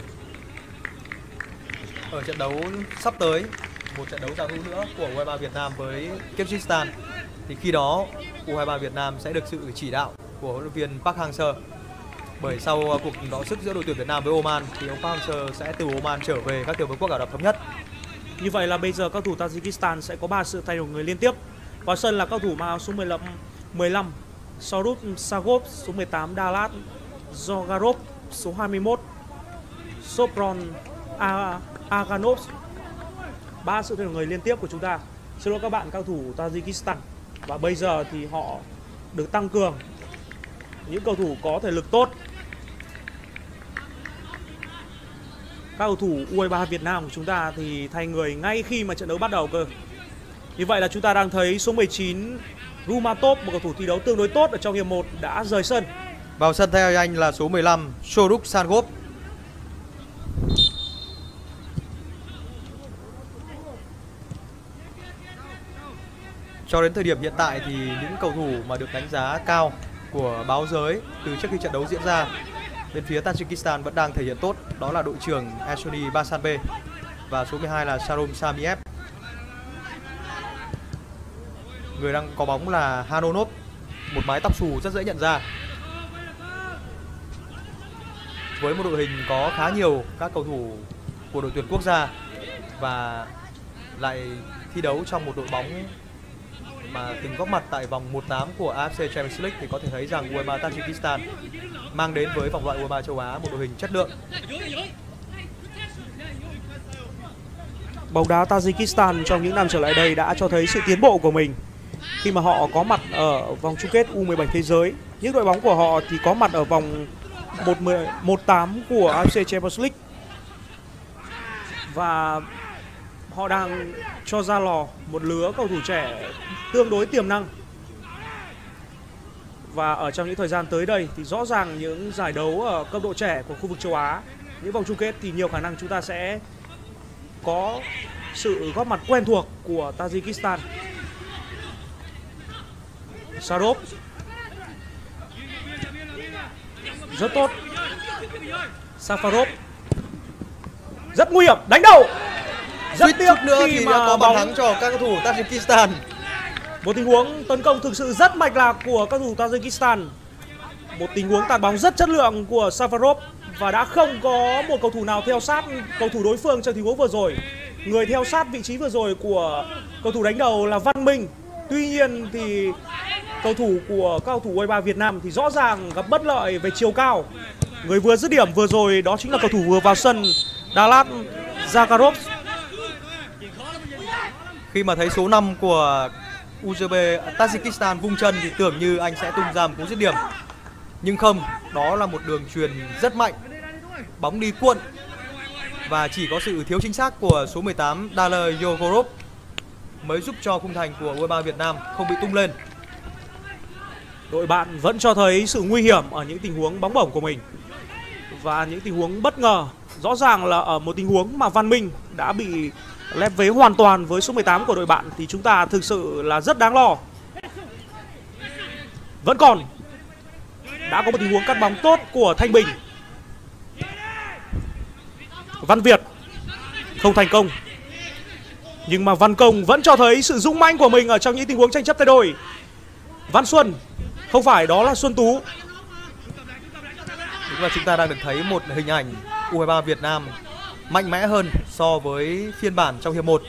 Ở trận đấu sắp tới, một trận đấu giao hữu nữa của u hai ba Việt Nam với Kyrgyzstan thì khi đó u hai ba Việt Nam sẽ được sự chỉ đạo của huấn luyện viên Park Hang-seo. Bởi sau cuộc đọ sức giữa đội tuyển Việt Nam với Oman thì ông Park Hang-seo sẽ từ Oman trở về các tiểu vương quốc Ả Rập Thống Nhất. Như vậy là bây giờ các thủ Tajikistan sẽ có ba sự thay đổi người liên tiếp. Vào sân là các thủ mang số mười lăm Saurabh Sagov, số mười tám Dalat Zogarov, số hai mươi mốt Sopron Aganov. Ba sự thay đổi người liên tiếp của chúng ta. Xin lỗi các bạn cao thủ Tajikistan. Và bây giờ thì họ được tăng cường những cầu thủ có thể lực tốt. Các cầu thủ u hai ba Việt Nam của chúng ta thì thay người ngay khi mà trận đấu bắt đầu cơ. Như vậy là chúng ta đang thấy số mười chín Rumatov, một cầu thủ thi đấu tương đối tốt ở trong hiệp một đã rời sân. Vào sân theo anh là số mười lăm Soruk Sangop. Cho đến thời điểm hiện tại thì những cầu thủ mà được đánh giá cao của báo giới từ trước khi trận đấu diễn ra bên phía Tajikistan vẫn đang thể hiện tốt. Đó là đội trưởng Ashoni Basanbe và số mười hai là Sharom Samiev. Người đang có bóng là Hanonov, một mái tóc xù rất dễ nhận ra. Với một đội hình có khá nhiều các cầu thủ của đội tuyển quốc gia và lại thi đấu trong một đội bóng mà từng góp mặt tại vòng một tám của a ép xê Champions League thì có thể thấy rằng u hai ba Tajikistan mang đến với vòng loại u hai ba châu Á một đội hình chất lượng. Bóng đá Tajikistan trong những năm trở lại đây đã cho thấy sự tiến bộ của mình khi mà họ có mặt ở vòng chung kết u mười bảy thế giới. Những đội bóng của họ thì có mặt ở vòng một tám của a ép xê Champions League. Và họ đang cho ra lò một lứa cầu thủ trẻ tương đối tiềm năng. Và ở trong những thời gian tới đây thì rõ ràng những giải đấu ở cấp độ trẻ của khu vực châu Á, những vòng chung kết thì nhiều khả năng chúng ta sẽ có sự góp mặt quen thuộc của Tajikistan. Sarov rất tốt. Safarov rất nguy hiểm, đánh đầu. Rất tiếc nữa thì đã có bàn thắng cho các cầu thủ Tajikistan. Một tình huống tấn công thực sự rất mạch lạc của các cầu thủ Tajikistan. Một tình huống tạt bóng rất chất lượng của Safarov và đã không có một cầu thủ nào theo sát cầu thủ đối phương trong tình huống vừa rồi. Người theo sát vị trí vừa rồi của cầu thủ đánh đầu là Văn Minh. Tuy nhiên thì cầu thủ của các cầu thủ u hai ba Việt Nam thì rõ ràng gặp bất lợi về chiều cao. Người vừa dứt điểm vừa rồi đó chính là cầu thủ vừa vào sân Dalat Zagarov. Khi mà thấy số năm của u giê bê Tajikistan vung chân thì tưởng như anh sẽ tung ra một cú dứt điểm. Nhưng không, đó là một đường chuyền rất mạnh. Bóng đi cuộn và chỉ có sự thiếu chính xác của số mười tám Daler Yogorov mới giúp cho khung thành của u hai ba Việt Nam không bị tung lên. Đội bạn vẫn cho thấy sự nguy hiểm ở những tình huống bóng bổng của mình và những tình huống bất ngờ. Rõ ràng là ở một tình huống mà Văn Minh đã bị lép vế hoàn toàn với số mười tám của đội bạn thì chúng ta thực sự là rất đáng lo. Vẫn còn đã có một tình huống cắt bóng tốt của Thanh Bình. Văn Việt không thành công. Nhưng mà Văn Công vẫn cho thấy sự dũng mãnh của mình ở trong những tình huống tranh chấp tay đôi. Văn Xuân, không phải, đó là Xuân Tú. Đúng là chúng ta đang được thấy một hình ảnh u hai ba Việt Nam mạnh mẽ hơn so với phiên bản trong hiệp một.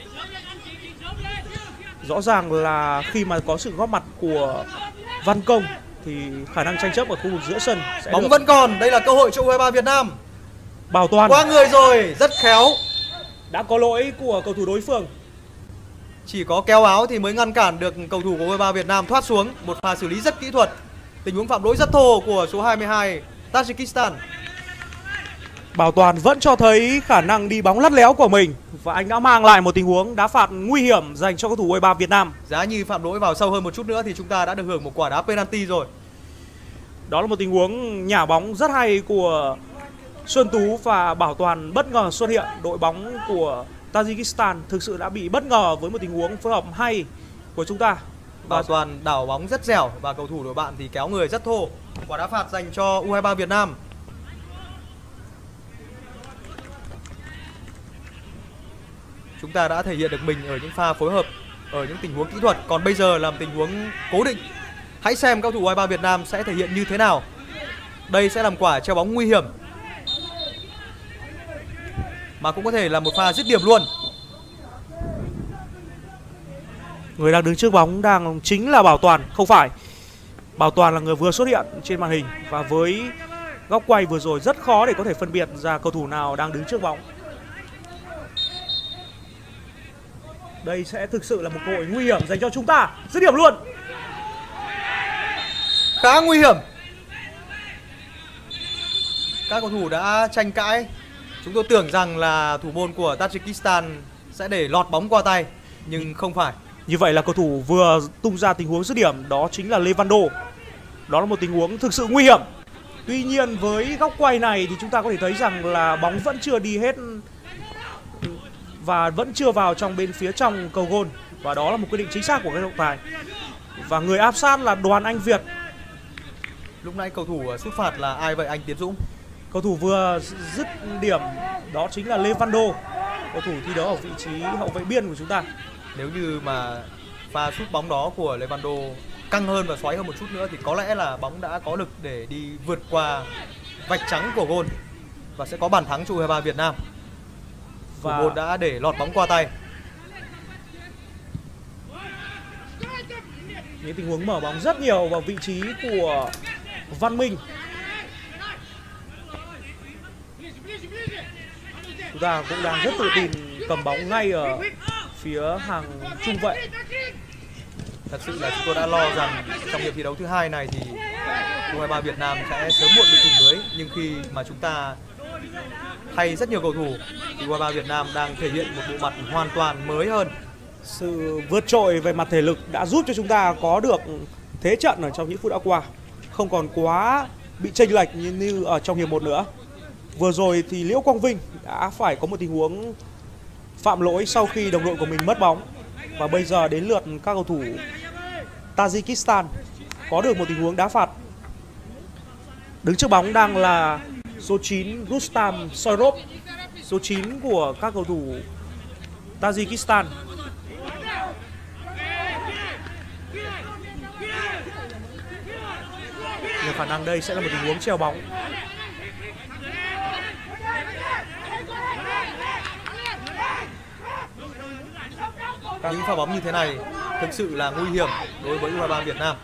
Rõ ràng là khi mà có sự góp mặt của Văn Công thì khả năng tranh chấp ở khu vực giữa sân sẽ Bóng được vẫn còn, đây là cơ hội cho u hai ba Việt Nam. bảo toàn. Qua người rồi, rất khéo. Đã có lỗi của cầu thủ đối phương. Chỉ có kéo áo thì mới ngăn cản được cầu thủ của u hai ba Việt Nam thoát xuống. Một pha xử lý rất kỹ thuật. Tình huống phạm lỗi rất thô của số hai mươi hai Tajikistan. Bảo toàn vẫn cho thấy khả năng đi bóng lắt léo của mình. Và anh đã mang lại một tình huống đá phạt nguy hiểm dành cho cầu thủ u hai ba Việt Nam. Giá như phạm lỗi vào sâu hơn một chút nữa thì chúng ta đã được hưởng một quả đá penalty rồi. Đó là một tình huống nhả bóng rất hay của Xuân Tú và Bảo Toàn bất ngờ xuất hiện. Đội bóng của Tajikistan thực sự đã bị bất ngờ với một tình huống phối hợp hay của chúng ta. Bảo Toàn đảo bóng rất dẻo và cầu thủ đội bạn thì kéo người rất thô. Quả đá phạt dành cho u hai ba Việt Nam. Chúng ta đã thể hiện được mình ở những pha phối hợp, ở những tình huống kỹ thuật. Còn bây giờ là một tình huống cố định. Hãy xem các cầu thủ u hai ba Việt Nam sẽ thể hiện như thế nào. Đây sẽ làm quả treo bóng nguy hiểm, mà cũng có thể là một pha dứt điểm luôn. Người đang đứng trước bóng đang chính là Bảo Toàn, không phải. Bảo Toàn là người vừa xuất hiện trên màn hình. Và với góc quay vừa rồi rất khó để có thể phân biệt ra cầu thủ nào đang đứng trước bóng. Đây sẽ thực sự là một cơ hội nguy hiểm dành cho chúng ta. Dứt điểm luôn. Khá nguy hiểm. Các cầu thủ đã tranh cãi. Chúng tôi tưởng rằng là thủ môn của Tajikistan sẽ để lọt bóng qua tay, nhưng không phải. Như vậy là cầu thủ vừa tung ra tình huống dứt điểm, đó chính là Levando. Đó là một tình huống thực sự nguy hiểm. Tuy nhiên với góc quay này thì chúng ta có thể thấy rằng là bóng vẫn chưa đi hết và vẫn chưa vào trong bên phía trong cầu gôn. Và đó là một quyết định chính xác của cái trọng tài. Và người áp sát là Đoàn Anh Việt. Lúc nãy cầu thủ sút phạt là ai vậy anh Tiến Dũng? Cầu thủ vừa dứt điểm đó chính là Levando, cầu thủ thi đấu ở vị trí hậu vệ biên của chúng ta. Nếu như mà pha sút bóng đó của Levando căng hơn và xoáy hơn một chút nữa thì có lẽ là bóng đã có lực để đi vượt qua vạch trắng của gôn và sẽ có bàn thắng cho u hai ba Việt Nam. Và thủ môn đã để lọt bóng qua tay. Những tình huống mở bóng rất nhiều vào vị trí của Văn Minh. Chúng ta cũng đang rất tự tin cầm bóng ngay ở phía hàng trung vệ. Thật sự là chúng tôi đã lo rằng trong hiệp thi đấu thứ hai này thì u hai ba Việt Nam sẽ sớm muộn bị thủng lưới. Nhưng khi mà chúng ta thay rất nhiều cầu thủ thì u hai ba Việt Nam đang thể hiện một bộ mặt hoàn toàn mới hơn. Sự vượt trội về mặt thể lực đã giúp cho chúng ta có được thế trận ở trong những phút đã qua, không còn quá bị chênh lệch như, như ở trong hiệp một nữa. Vừa rồi thì Liễu Quang Vinh đã phải có một tình huống phạm lỗi sau khi đồng đội của mình mất bóng. Và bây giờ đến lượt các cầu thủ Tajikistan có được một tình huống đá phạt. Đứng trước bóng đang là số chín Rustam Soyrov, số chín của các cầu thủ Tajikistan. Nhiều khả năng đây sẽ là một tình huống treo bóng. Những pha bóng như thế này thực sự là nguy hiểm đối với u hai ba Việt Nam.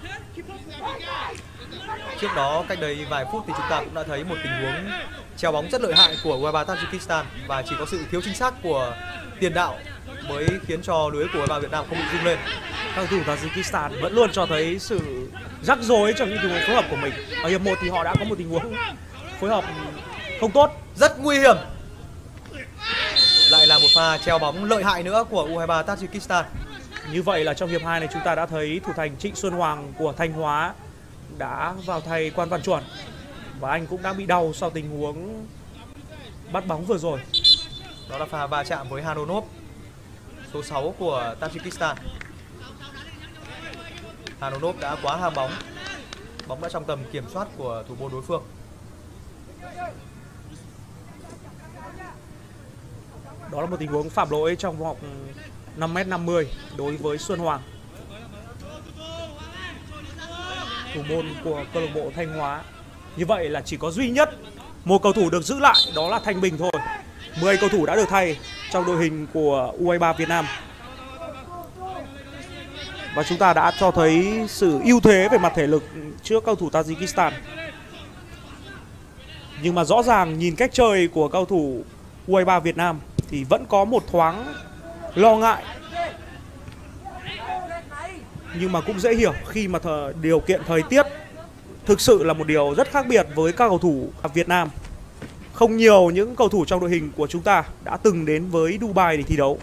Trước đó cách đây vài phút thì chúng ta cũng đã thấy một tình huống treo bóng rất lợi hại của u hai ba Tajikistan và chỉ có sự thiếu chính xác của tiền đạo mới khiến cho lưới của u hai ba Việt Nam không bị rung lên. Các cầu thủ Tajikistan vẫn luôn cho thấy sự rắc rối trong những tình huống phối hợp của mình. Ở hiệp một thì họ đã có một tình huống phối hợp không tốt, rất nguy hiểm. Lại là một pha treo bóng lợi hại nữa của u hai ba Tajikistan. Như vậy là trong hiệp hai này chúng ta đã thấy thủ thành Trịnh Xuân Hoàng của Thanh Hóa đã vào thay Quan Văn Chuẩn. Và anh cũng đã bị đau sau tình huống bắt bóng vừa rồi. Đó là pha va chạm với Hanonov, số sáu của Tajikistan. Hanonov đã quá ham bóng. Bóng đã trong tầm kiểm soát của thủ môn đối phương. Đó là một tình huống phạm lỗi trong vòng năm mét năm mươi đối với Xuân Hoàng, thủ môn của câu lạc bộ Thanh Hóa. Như vậy là chỉ có duy nhất một cầu thủ được giữ lại, đó là Thanh Bình thôi. mười cầu thủ đã được thay trong đội hình của U hai mươi ba Việt Nam. Và chúng ta đã cho thấy sự ưu thế về mặt thể lực trước cầu thủ Tajikistan. Nhưng mà rõ ràng nhìn cách chơi của cầu thủ U hai mươi ba Việt Nam thì vẫn có một thoáng lo ngại. Nhưng mà cũng dễ hiểu khi mà thời, điều kiện thời tiết thực sự là một điều rất khác biệt với các cầu thủ Việt Nam. Không nhiều những cầu thủ trong đội hình của chúng ta đã từng đến với Dubai để thi đấu.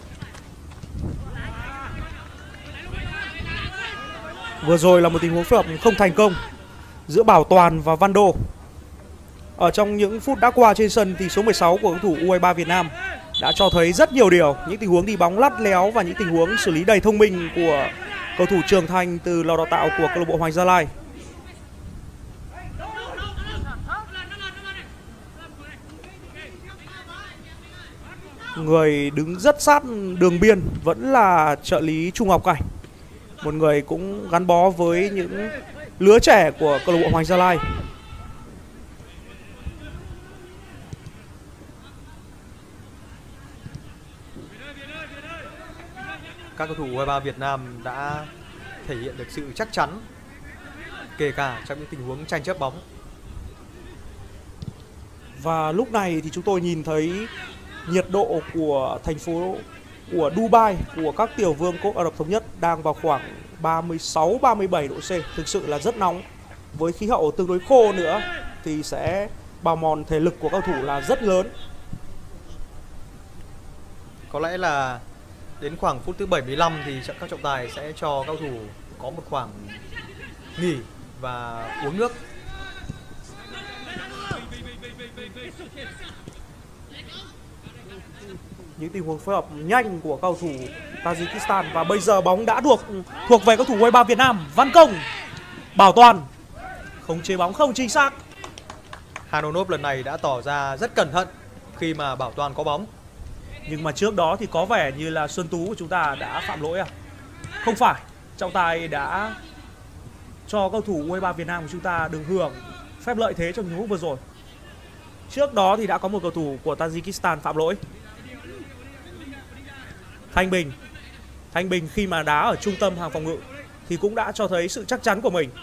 Vừa rồi là một tình huống phối hợp không thành công giữa Bảo Toàn và Văn Đô. Ở trong những phút đã qua trên sân thì số mười sáu của cầu thủ U hai mươi ba Việt Nam đã cho thấy rất nhiều điều. Những tình huống đi bóng lắt léo và những tình huống xử lý đầy thông minh của cầu thủ trưởng thành từ lò đào tạo của câu lạc bộ Hoàng Gia Lai. Người đứng rất sát đường biên vẫn là trợ lý Trung Ngọc Cảnh, một người cũng gắn bó với những lứa trẻ của câu lạc bộ Hoàng Gia Lai. Các cầu thủ U hai mươi ba Việt Nam đã thể hiện được sự chắc chắn, kể cả trong những tình huống tranh chấp bóng. Và lúc này thì chúng tôi nhìn thấy nhiệt độ của thành phố của Dubai, của các tiểu vương quốc Ả Rập Thống Nhất đang vào khoảng ba mươi sáu ba mươi bảy độ C. Thực sự là rất nóng. Với khí hậu tương đối khô nữa thì sẽ bào mòn thể lực của cầu thủ là rất lớn. Có lẽ là đến khoảng phút thứ bảy mươi lăm thì các trọng tài sẽ cho cầu thủ có một khoảng nghỉ và uống nước. Những tình huống phối hợp nhanh của cầu thủ Tajikistan. Và bây giờ bóng đã thuộc thuộc về cầu thủ U hai mươi ba Việt Nam. Văn Công, Bảo Toàn không chế bóng không chính xác. Hanonov lần này đã tỏ ra rất cẩn thận khi mà Bảo Toàn có bóng. Nhưng mà trước đó thì có vẻ như là Xuân Tú của chúng ta đã phạm lỗi à? Không phải, trọng tài đã cho cầu thủ U hai mươi ba Việt Nam của chúng ta được hưởng phép lợi thế trong tình huống vừa rồi. Trước đó thì đã có một cầu thủ của Tajikistan phạm lỗi. Thanh Bình Thanh Bình khi mà đá ở trung tâm hàng phòng ngự thì cũng đã cho thấy sự chắc chắn của mình.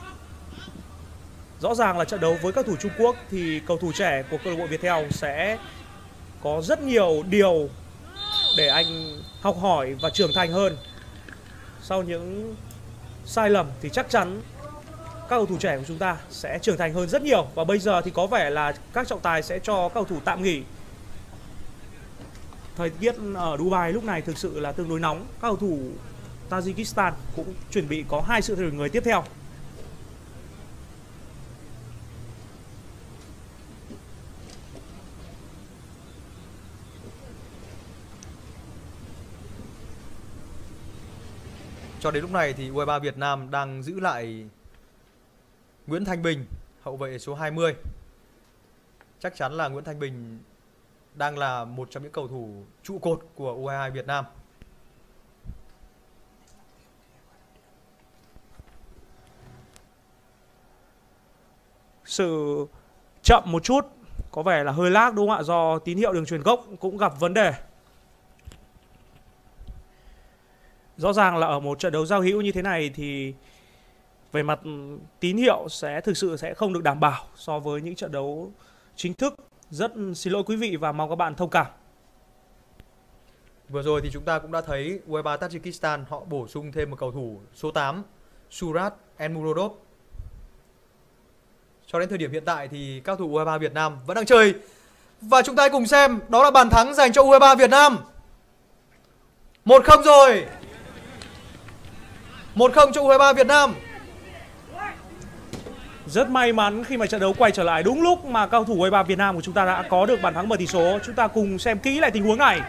Rõ ràng là trận đấu với các thủ Trung Quốc thì cầu thủ trẻ của câu lạc bộ Viettel sẽ có rất nhiều điều để anh học hỏi và trưởng thành hơn. Sau những sai lầm thì chắc chắn các cầu thủ trẻ của chúng ta sẽ trưởng thành hơn rất nhiều. Và bây giờ thì có vẻ là các trọng tài sẽ cho các cầu thủ tạm nghỉ. Thời tiết ở Dubai lúc này thực sự là tương đối nóng. Các cầu thủ Tajikistan cũng chuẩn bị có hai sự thay đổi người tiếp theo. Cho đến lúc này thì U hai mươi ba Việt Nam đang giữ lại Nguyễn Thanh Bình, hậu vệ số hai mươi. Chắc chắn là Nguyễn Thanh Bình đang là một trong những cầu thủ trụ cột của U hai mươi hai Việt Nam. Sự chậm một chút, có vẻ là hơi lag đúng không ạ? Do tín hiệu đường truyền gốc cũng gặp vấn đề. Rõ ràng là ở một trận đấu giao hữu như thế này thì về mặt tín hiệu sẽ thực sự sẽ không được đảm bảo so với những trận đấu chính thức. Rất xin lỗi quý vị và mong các bạn thông cảm. Vừa rồi thì chúng ta cũng đã thấy U hai mươi ba Tajikistan họ bổ sung thêm một cầu thủ số tám, Surat Enmurodov. Cho đến thời điểm hiện tại thì các cầu thủ U hai mươi ba Việt Nam vẫn đang chơi. Và chúng ta hãy cùng xem đó là bàn thắng dành cho U hai mươi ba Việt Nam. một không rồi. một không cho U hai mươi ba Việt Nam. Rất may mắn khi mà trận đấu quay trở lại đúng lúc mà cầu thủ U hai mươi ba Việt Nam của chúng ta đã có được bàn thắng mở tỷ số. Chúng ta cùng xem kỹ lại tình huống này.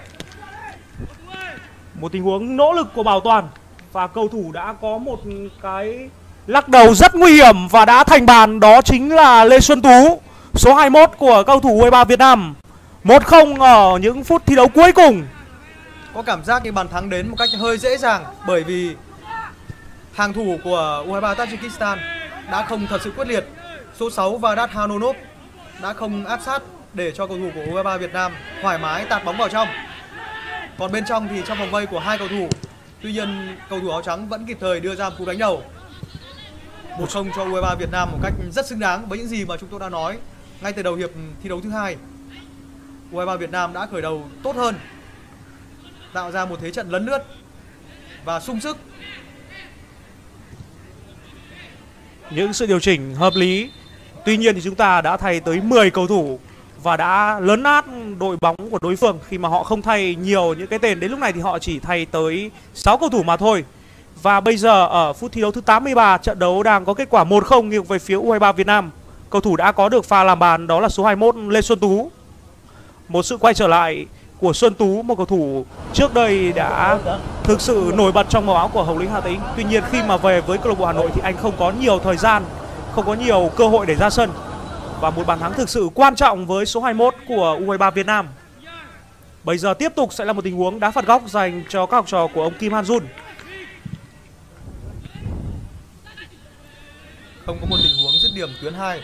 Một tình huống nỗ lực của Bảo Toàn và cầu thủ đã có một cái lắc đầu rất nguy hiểm và đã thành bàn, đó chính là Lê Xuân Tú, số hai mươi mốt của cầu thủ U hai mươi ba Việt Nam. một không ở những phút thi đấu cuối cùng. có cảm giác như bàn thắng đến một cách hơi dễ dàng, bởi vì hàng thủ của u hai ba Tajikistan đã không thật sự quyết liệt. Số sáu Vadat Hanonov đã không áp sát để cho cầu thủ của u hai ba Việt Nam thoải mái tạt bóng vào trong. Còn bên trong thì trong vòng vây của hai cầu thủ, tuy nhiên cầu thủ áo trắng vẫn kịp thời đưa ra một cú đánh đầu. Một không cho u hai ba Việt Nam một cách rất xứng đáng với những gì mà chúng tôi đã nói ngay từ đầu hiệp thi đấu thứ hai. u hai ba Việt Nam đã khởi đầu tốt hơn, tạo ra một thế trận lấn lướt và sung sức. Những sự điều chỉnh hợp lý. Tuy nhiên thì chúng ta đã thay tới mười cầu thủ và đã lấn át đội bóng của đối phương khi mà họ không thay nhiều những cái tên. Đến lúc này thì họ chỉ thay tới sáu cầu thủ mà thôi. Và bây giờ ở phút thi đấu thứ tám mươi ba, trận đấu đang có kết quả một không nghiêng về phía u hai ba Việt Nam. Cầu thủ đã có được pha làm bàn đó là số hai mươi mốt Lê Xuân Tú. Một sự quay trở lại của Xuân Tú, một cầu thủ trước đây đã thực sự nổi bật trong màu áo của Hồng Lĩnh Hà Tĩnh. Tuy nhiên khi mà về với câu lạc bộ Hà Nội thì anh không có nhiều thời gian, không có nhiều cơ hội để ra sân. Và một bàn thắng thực sự quan trọng với số hai mươi mốt của u hai ba Việt Nam. Bây giờ tiếp tục sẽ là một tình huống đá phạt góc dành cho các học trò của ông Kim Han Jun. Không có một tình huống dứt điểm tuyến hai.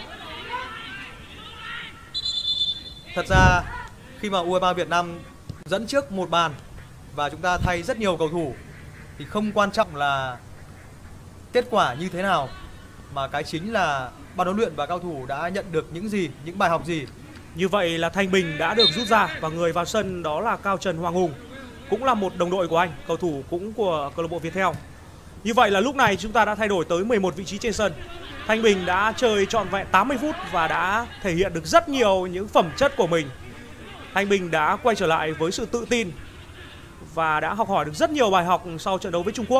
Thật ra khi mà u hai ba Việt Nam dẫn trước một bàn và chúng ta thay rất nhiều cầu thủ thì không quan trọng là kết quả như thế nào, mà cái chính là ban huấn luyện và cao thủ đã nhận được những gì, những bài học gì. Như vậy là Thanh Bình đã được rút ra và người vào sân đó là Cao Trần Hoàng Hùng, cũng là một đồng đội của anh, cầu thủ cũng của câu lạc bộ Viettel. Như vậy là lúc này chúng ta đã thay đổi tới mười một vị trí trên sân. Thanh Bình đã chơi trọn vẹn tám mươi phút và đã thể hiện được rất nhiều những phẩm chất của mình. Thanh Bình đã quay trở lại với sự tự tin và đã học hỏi được rất nhiều bài học sau trận đấu với Trung Quốc.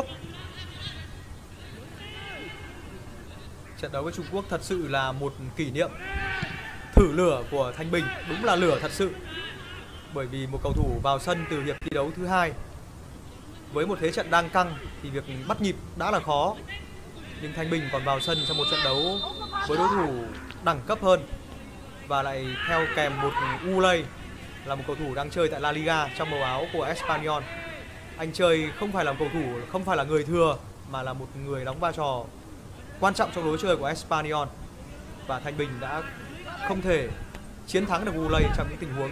Trận đấu với Trung Quốc thật sự là một kỷ niệm thử lửa của Thanh Bình, đúng là lửa thật sự. Bởi vì một cầu thủ vào sân từ hiệp thi đấu thứ hai với một thế trận đang căng thì việc bắt nhịp đã là khó. Nhưng Thanh Bình còn vào sân trong một trận đấu với đối thủ đẳng cấp hơn và lại theo kèm một Ulay là một cầu thủ đang chơi tại La Liga trong màu áo của Espanyol. Anh chơi không phải là một cầu thủ, không phải là người thừa mà là một người đóng vai trò quan trọng trong lối chơi của Espanyol. Và Thanh Bình đã không thể chiến thắng được Ulay trong những tình huống.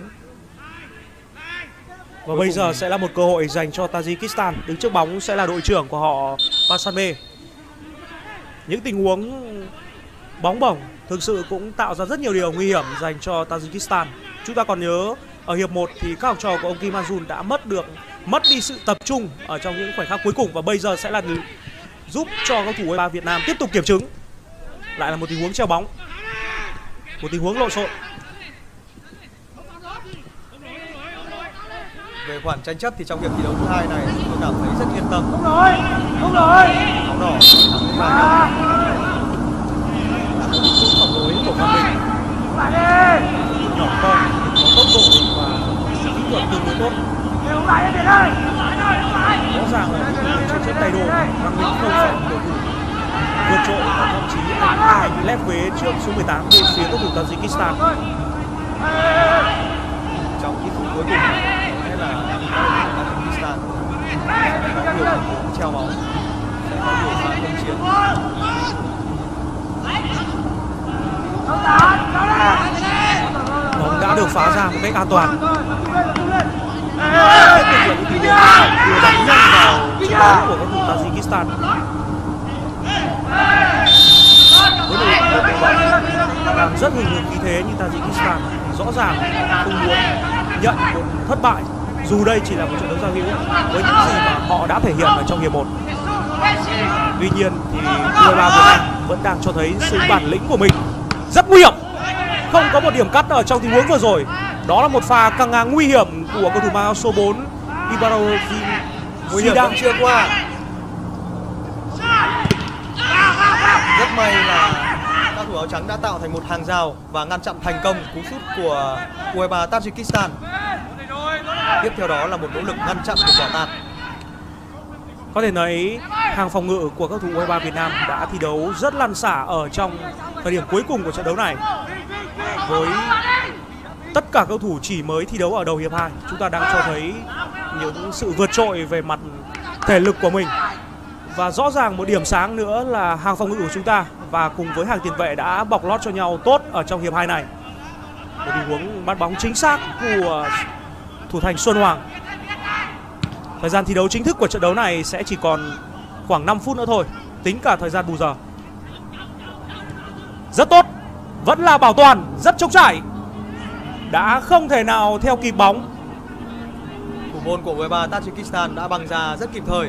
Và bây giờ sẽ là một cơ hội dành cho Tajikistan. Đứng trước bóng sẽ là đội trưởng của họ Pasanbe. Những tình huống bóng bổng thực sự cũng tạo ra rất nhiều điều nguy hiểm dành cho Tajikistan. Chúng ta còn nhớ ở hiệp một thì các học trò của ông Kim Han Jun đã mất được mất đi sự tập trung ở trong những khoảnh khắc cuối cùng, và bây giờ sẽ là giúp cho các thủ u hai ba Việt Nam tiếp tục kiểm chứng. Lại là một tình huống treo bóng, một tình huống lộn xộn. Về khoản tranh chấp thì trong hiệp thi đấu thứ hai này tôi cảm thấy rất yên tâm. Không rồi, không rồi. Bóng đỏ thắng ba một chút phòng đối của Phan Bình. Lại đi. Nhỏ con, có tốc độ và kỹ thuật tương đối tốt. Không lại đi đây. Rõ ràng là những trận chất tay đồ Văn Minh không phải cầu thủ vượt trội, và thậm chí anh anh lép vế trước số mười tám bên phía cầu thủ Tajikistan. Trong ít phút cuối cùng hay là Tajikistan sẽ có nhiều tình huống treo bóng, sẽ có nhiều pha công chiến. Bóng đã được phá ra một cách an toàn. Tiếp tục là những tình huống đưa bóng nhanh vào trận đấu của các thủ Tajikistan. Với đội đội bóng đang rất hừng hực khí thế như Tajikistan, rõ ràng không muốn nhận một thất bại dù đây chỉ là một trận đấu giao hữu với những gì mà họ đã thể hiện ở trong hiệp một. Tuy nhiên thì u hai ba Việt Nam vẫn đang cho thấy sự bản lĩnh của mình. Rất nguy hiểm, không có một điểm cắt ở trong tình huống vừa rồi. Đó là một pha căng ngang nguy hiểm của cầu thủ mang áo số bốn Ibrahim Nguy hiểm vẫn chưa qua. Rất may là các thủ áo trắng đã tạo thành một hàng rào và ngăn chặn thành công cú sút của u hai ba Tajikistan. Tiếp theo đó là một nỗ lực ngăn chặn của quả tạt. Có thể nói hàng phòng ngự của các thủ u hai ba Việt Nam đã thi đấu rất lăn xả ở trong thời điểm cuối cùng của trận đấu này. Với tất cả các thủ chỉ mới thi đấu ở đầu hiệp hai, chúng ta đang cho thấy những sự vượt trội về mặt thể lực của mình. Và rõ ràng một điểm sáng nữa là hàng phòng ngự của chúng ta và cùng với hàng tiền vệ đã bọc lót cho nhau tốt ở trong hiệp hai này. Một tình huống bắt bóng chính xác của thủ thành Xuân Hoàng. Thời gian thi đấu chính thức của trận đấu này sẽ chỉ còn khoảng năm phút nữa thôi, tính cả thời gian bù giờ. Rất tốt, vẫn là bảo toàn, rất trống trải. Đã không thể nào theo kịp bóng. Thủ môn của u hai ba Tajikistan đã băng ra rất kịp thời,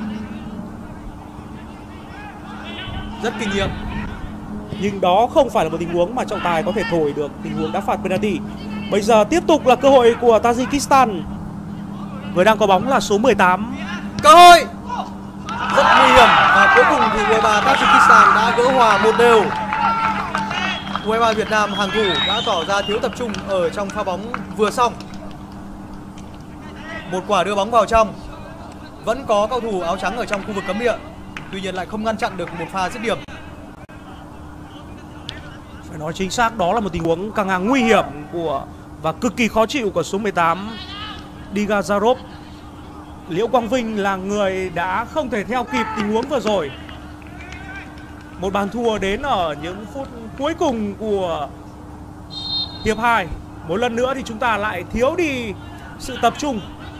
rất kinh nghiệm. Nhưng đó không phải là một tình huống mà trọng tài có thể thổi được tình huống đá phạt penalty. Bây giờ tiếp tục là cơ hội của Tajikistan. Người đang có bóng là số mười tám. Cơ hội rất nguy hiểm và cuối cùng thì u hai ba Tajikistan đã gỡ hòa một đều. u hai ba Việt Nam hàng thủ đã tỏ ra thiếu tập trung ở trong pha bóng vừa xong. Một quả đưa bóng vào trong. Vẫn có cầu thủ áo trắng ở trong khu vực cấm địa, tuy nhiên lại không ngăn chặn được một pha dứt điểm. Phải nói chính xác đó là một tình huống căng ngang nguy hiểm của và cực kỳ khó chịu của số mười tám Digazarov. Liễu Quang Vinh là người đã không thể theo kịp tình huống vừa rồi. Một bàn thua đến ở những phút cuối cùng của hiệp hai. Một lần nữa thì chúng ta lại thiếu đi sự tập trung.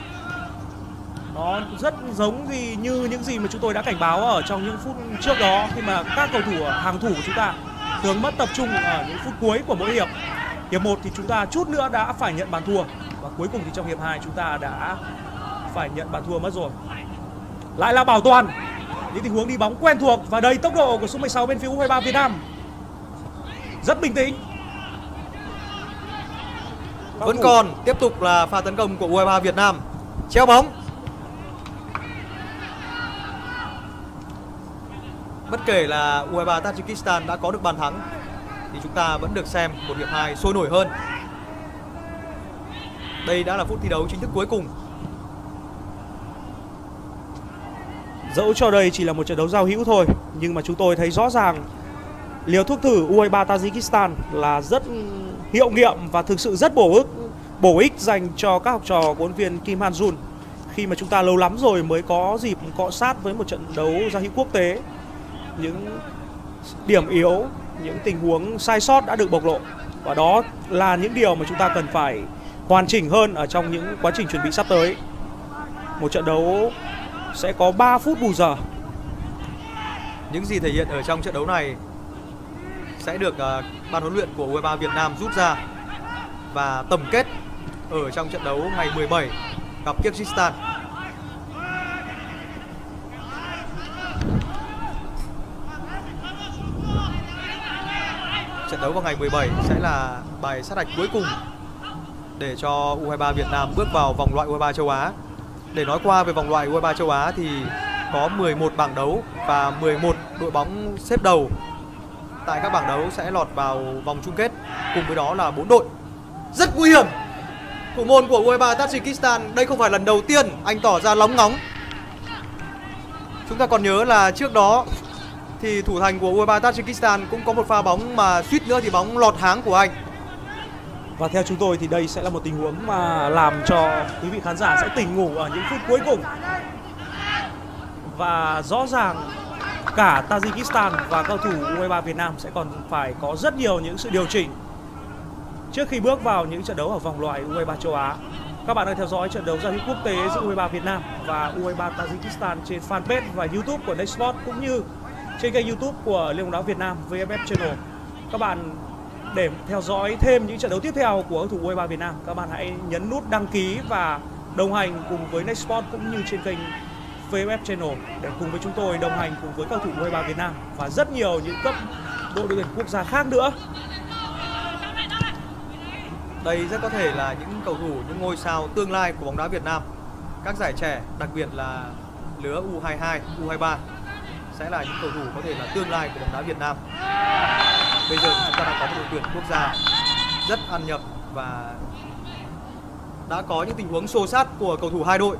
Nó rất giống gì như những gì mà chúng tôi đã cảnh báo ở trong những phút trước đó, khi mà các cầu thủ hàng thủ của chúng ta thường mất tập trung ở những phút cuối của mỗi hiệp. Hiệp một thì chúng ta chút nữa đã phải nhận bàn thua, và cuối cùng thì trong hiệp hai chúng ta đã phải nhận bàn thua mất rồi. Lại là bảo toàn, những tình huống đi bóng quen thuộc và đầy tốc độ của số mười sáu bên phía u hai ba Việt Nam. Rất bình tĩnh. Vẫn còn tiếp tục là pha tấn công của u hai ba Việt Nam. Treo bóng. Bất kể là u hai ba Tajikistan đã có được bàn thắng thì chúng ta vẫn được xem một hiệp hai sôi nổi hơn. Đây đã là phút thi đấu chính thức cuối cùng. Dẫu cho đây chỉ là một trận đấu giao hữu thôi, nhưng mà chúng tôi thấy rõ ràng liều thuốc thử u hai ba Tajikistan là rất hiệu nghiệm và thực sự rất bổ ích, bổ ích dành cho các học trò của huấn luyện viên Kim Han Jun, khi mà chúng ta lâu lắm rồi mới có dịp cọ sát với một trận đấu giao hữu quốc tế. Những điểm yếu, những tình huống sai sót đã được bộc lộ, và đó là những điều mà chúng ta cần phải hoàn chỉnh hơn ở trong những quá trình chuẩn bị sắp tới. Một trận đấu sẽ có ba phút bù giờ. Những gì thể hiện ở trong trận đấu này sẽ được uh, ban huấn luyện của u hai ba Việt Nam rút ra và tổng kết ở trong trận đấu ngày mười bảy gặp Kyrgyzstan. Trận đấu vào ngày mười bảy sẽ là bài sát hạch cuối cùng để cho u hai ba Việt Nam bước vào vòng loại u hai ba châu Á. Để nói qua về vòng loại u hai ba châu Á thì có mười một bảng đấu và mười một đội bóng xếp đầu tại các bảng đấu sẽ lọt vào vòng chung kết, cùng với đó là bốn đội. Rất nguy hiểm. Thủ môn của u hai ba Tajikistan đây không phải lần đầu tiên anh tỏ ra lóng ngóng. Chúng ta còn nhớ là trước đó thì thủ thành của u hai ba Tajikistan cũng có một pha bóng mà suýt nữa thì bóng lọt háng của anh. Và theo chúng tôi thì đây sẽ là một tình huống mà làm cho quý vị khán giả sẽ tỉnh ngủ ở những phút cuối cùng. Và rõ ràng cả Tajikistan và cầu thủ u hai ba Việt Nam sẽ còn phải có rất nhiều những sự điều chỉnh trước khi bước vào những trận đấu ở vòng loại u hai ba châu Á. Các bạn đang theo dõi trận đấu giao hữu quốc tế giữa u hai ba Việt Nam và u hai ba Tajikistan trên fanpage và YouTube của Nextsport, cũng như trên kênh YouTube của Liên bóng đá Việt Nam vê ép ép Channel. Các bạn để theo dõi thêm những trận đấu tiếp theo của cầu thủ u hai ba Việt Nam, các bạn hãy nhấn nút đăng ký và đồng hành cùng với Nextsport cũng như trên kênh vê ép ép Channel để cùng với chúng tôi đồng hành cùng với cầu thủ u hai ba Việt Nam và rất nhiều những cấp đội tuyển quốc gia khác nữa. Đây rất có thể là những cầu thủ, những ngôi sao tương lai của bóng đá Việt Nam. Các giải trẻ, đặc biệt là lứa u hai hai, u hai ba sẽ là những cầu thủ có thể là tương lai của bóng đá Việt Nam. Bây giờ chúng ta đang có một đội tuyển quốc gia rất ăn nhập và đã có những tình huống xô sát của cầu thủ hai đội.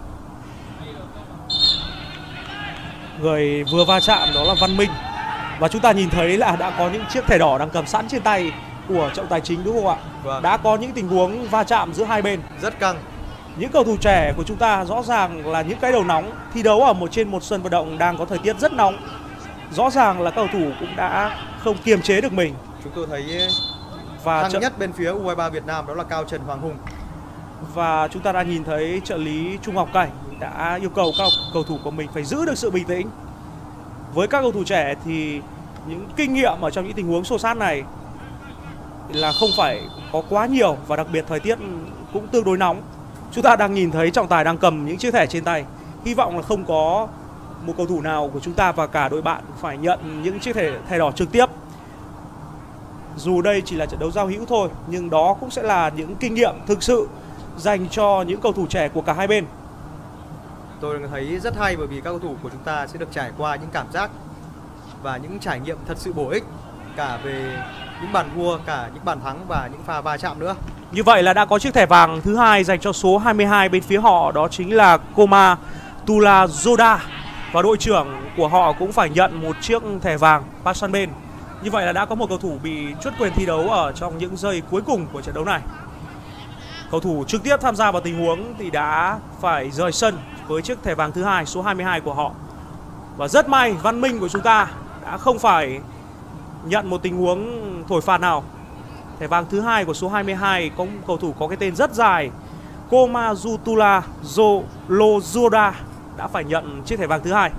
Người vừa va chạm đó là Văn Minh, và chúng ta nhìn thấy là đã có những chiếc thẻ đỏ đang cầm sẵn trên tay của trọng tài chính, đúng không ạ? Vâng. Đã có những tình huống va chạm giữa hai bên. Rất căng. Những cầu thủ trẻ của chúng ta rõ ràng là những cái đầu nóng, thi đấu ở một trên một sân vận động đang có thời tiết rất nóng. Rõ ràng là cầu thủ cũng đã không kiềm chế được mình. Chúng tôi thấy Và hăng trận... nhất bên phía U hai mươi ba Việt Nam đó là Cao Trần Hoàng Hùng. Và chúng ta đã nhìn thấy trợ lý Trung Ngọc Cảnh đã yêu cầu các cầu thủ của mình phải giữ được sự bình tĩnh. Với các cầu thủ trẻ thì những kinh nghiệm ở trong những tình huống xô xát này là không phải có quá nhiều, và đặc biệt thời tiết cũng tương đối nóng. Chúng ta đang nhìn thấy trọng tài đang cầm những chiếc thẻ trên tay. Hy vọng là không có một cầu thủ nào của chúng ta và cả đội bạn phải nhận những chiếc thẻ thẻ đỏ trực tiếp. Dù đây chỉ là trận đấu giao hữu thôi, nhưng đó cũng sẽ là những kinh nghiệm thực sự dành cho những cầu thủ trẻ của cả hai bên. Tôi thấy rất hay bởi vì các cầu thủ của chúng ta sẽ được trải qua những cảm giác và những trải nghiệm thật sự bổ ích, cả về những bàn thua, cả những bàn thắng và những pha va chạm nữa. Như vậy là đã có chiếc thẻ vàng thứ hai dành cho số hai mươi hai bên phía họ, đó chính là Koma Tulazoda. Và đội trưởng của họ cũng phải nhận một chiếc thẻ vàng Park Sang-ben. Như vậy là đã có một cầu thủ bị truất quyền thi đấu ở trong những giây cuối cùng của trận đấu này. Cầu thủ trực tiếp tham gia vào tình huống thì đã phải rời sân với chiếc thẻ vàng thứ hai, số hai mươi hai của họ. Và rất may Văn Minh của chúng ta đã không phải nhận một tình huống thổi phạt nào. Thẻ vàng thứ hai của số hai mươi hai có một cầu thủ có cái tên rất dài, Komazutula Lozoda, đã phải nhận chiếc thẻ vàng thứ hai.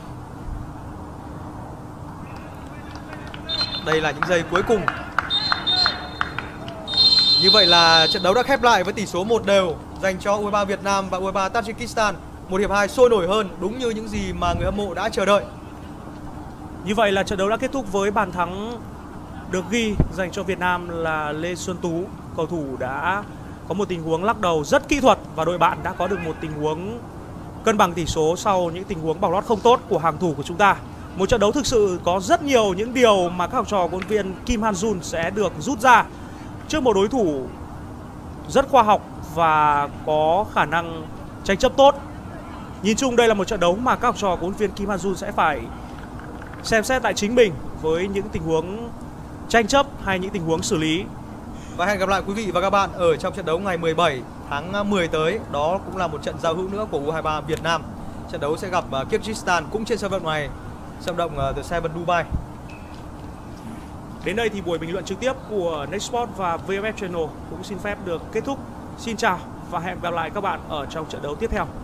Đây là những giây cuối cùng. Như vậy là trận đấu đã khép lại với tỷ số một đều dành cho U hai mươi ba Việt Nam và U hai mươi ba Tajikistan. Một hiệp hai sôi nổi hơn, đúng như những gì mà người hâm mộ đã chờ đợi. Như vậy là trận đấu đã kết thúc với bàn thắng được ghi dành cho Việt Nam là Lê Xuân Tú. Cầu thủ đã có một tình huống lắc đầu rất kỹ thuật và đội bạn đã có được một tình huống cân bằng tỷ số sau những tình huống bảo lót không tốt của hàng thủ của chúng ta. Một trận đấu thực sự có rất nhiều những điều mà các học trò của huấn luyện viên Kim Han-jun sẽ được rút ra trước một đối thủ rất khoa học và có khả năng tranh chấp tốt. Nhìn chung đây là một trận đấu mà các học trò của huấn luyện viên Kim Han-jun sẽ phải xem xét lại chính mình với những tình huống tranh chấp hay những tình huống xử lý. Và hẹn gặp lại quý vị và các bạn ở trong trận đấu ngày mười bảy tháng mười tới. Đó cũng là một trận giao hữu nữa của U hai mươi ba Việt Nam. Trận đấu sẽ gặp Kyrgyzstan cũng trên sân vận động này, sân vận động The Seven Dubai. Đến đây thì buổi bình luận trực tiếp của Nextsport và vê ép ép Channel cũng xin phép được kết thúc. Xin chào và hẹn gặp lại các bạn ở trong trận đấu tiếp theo.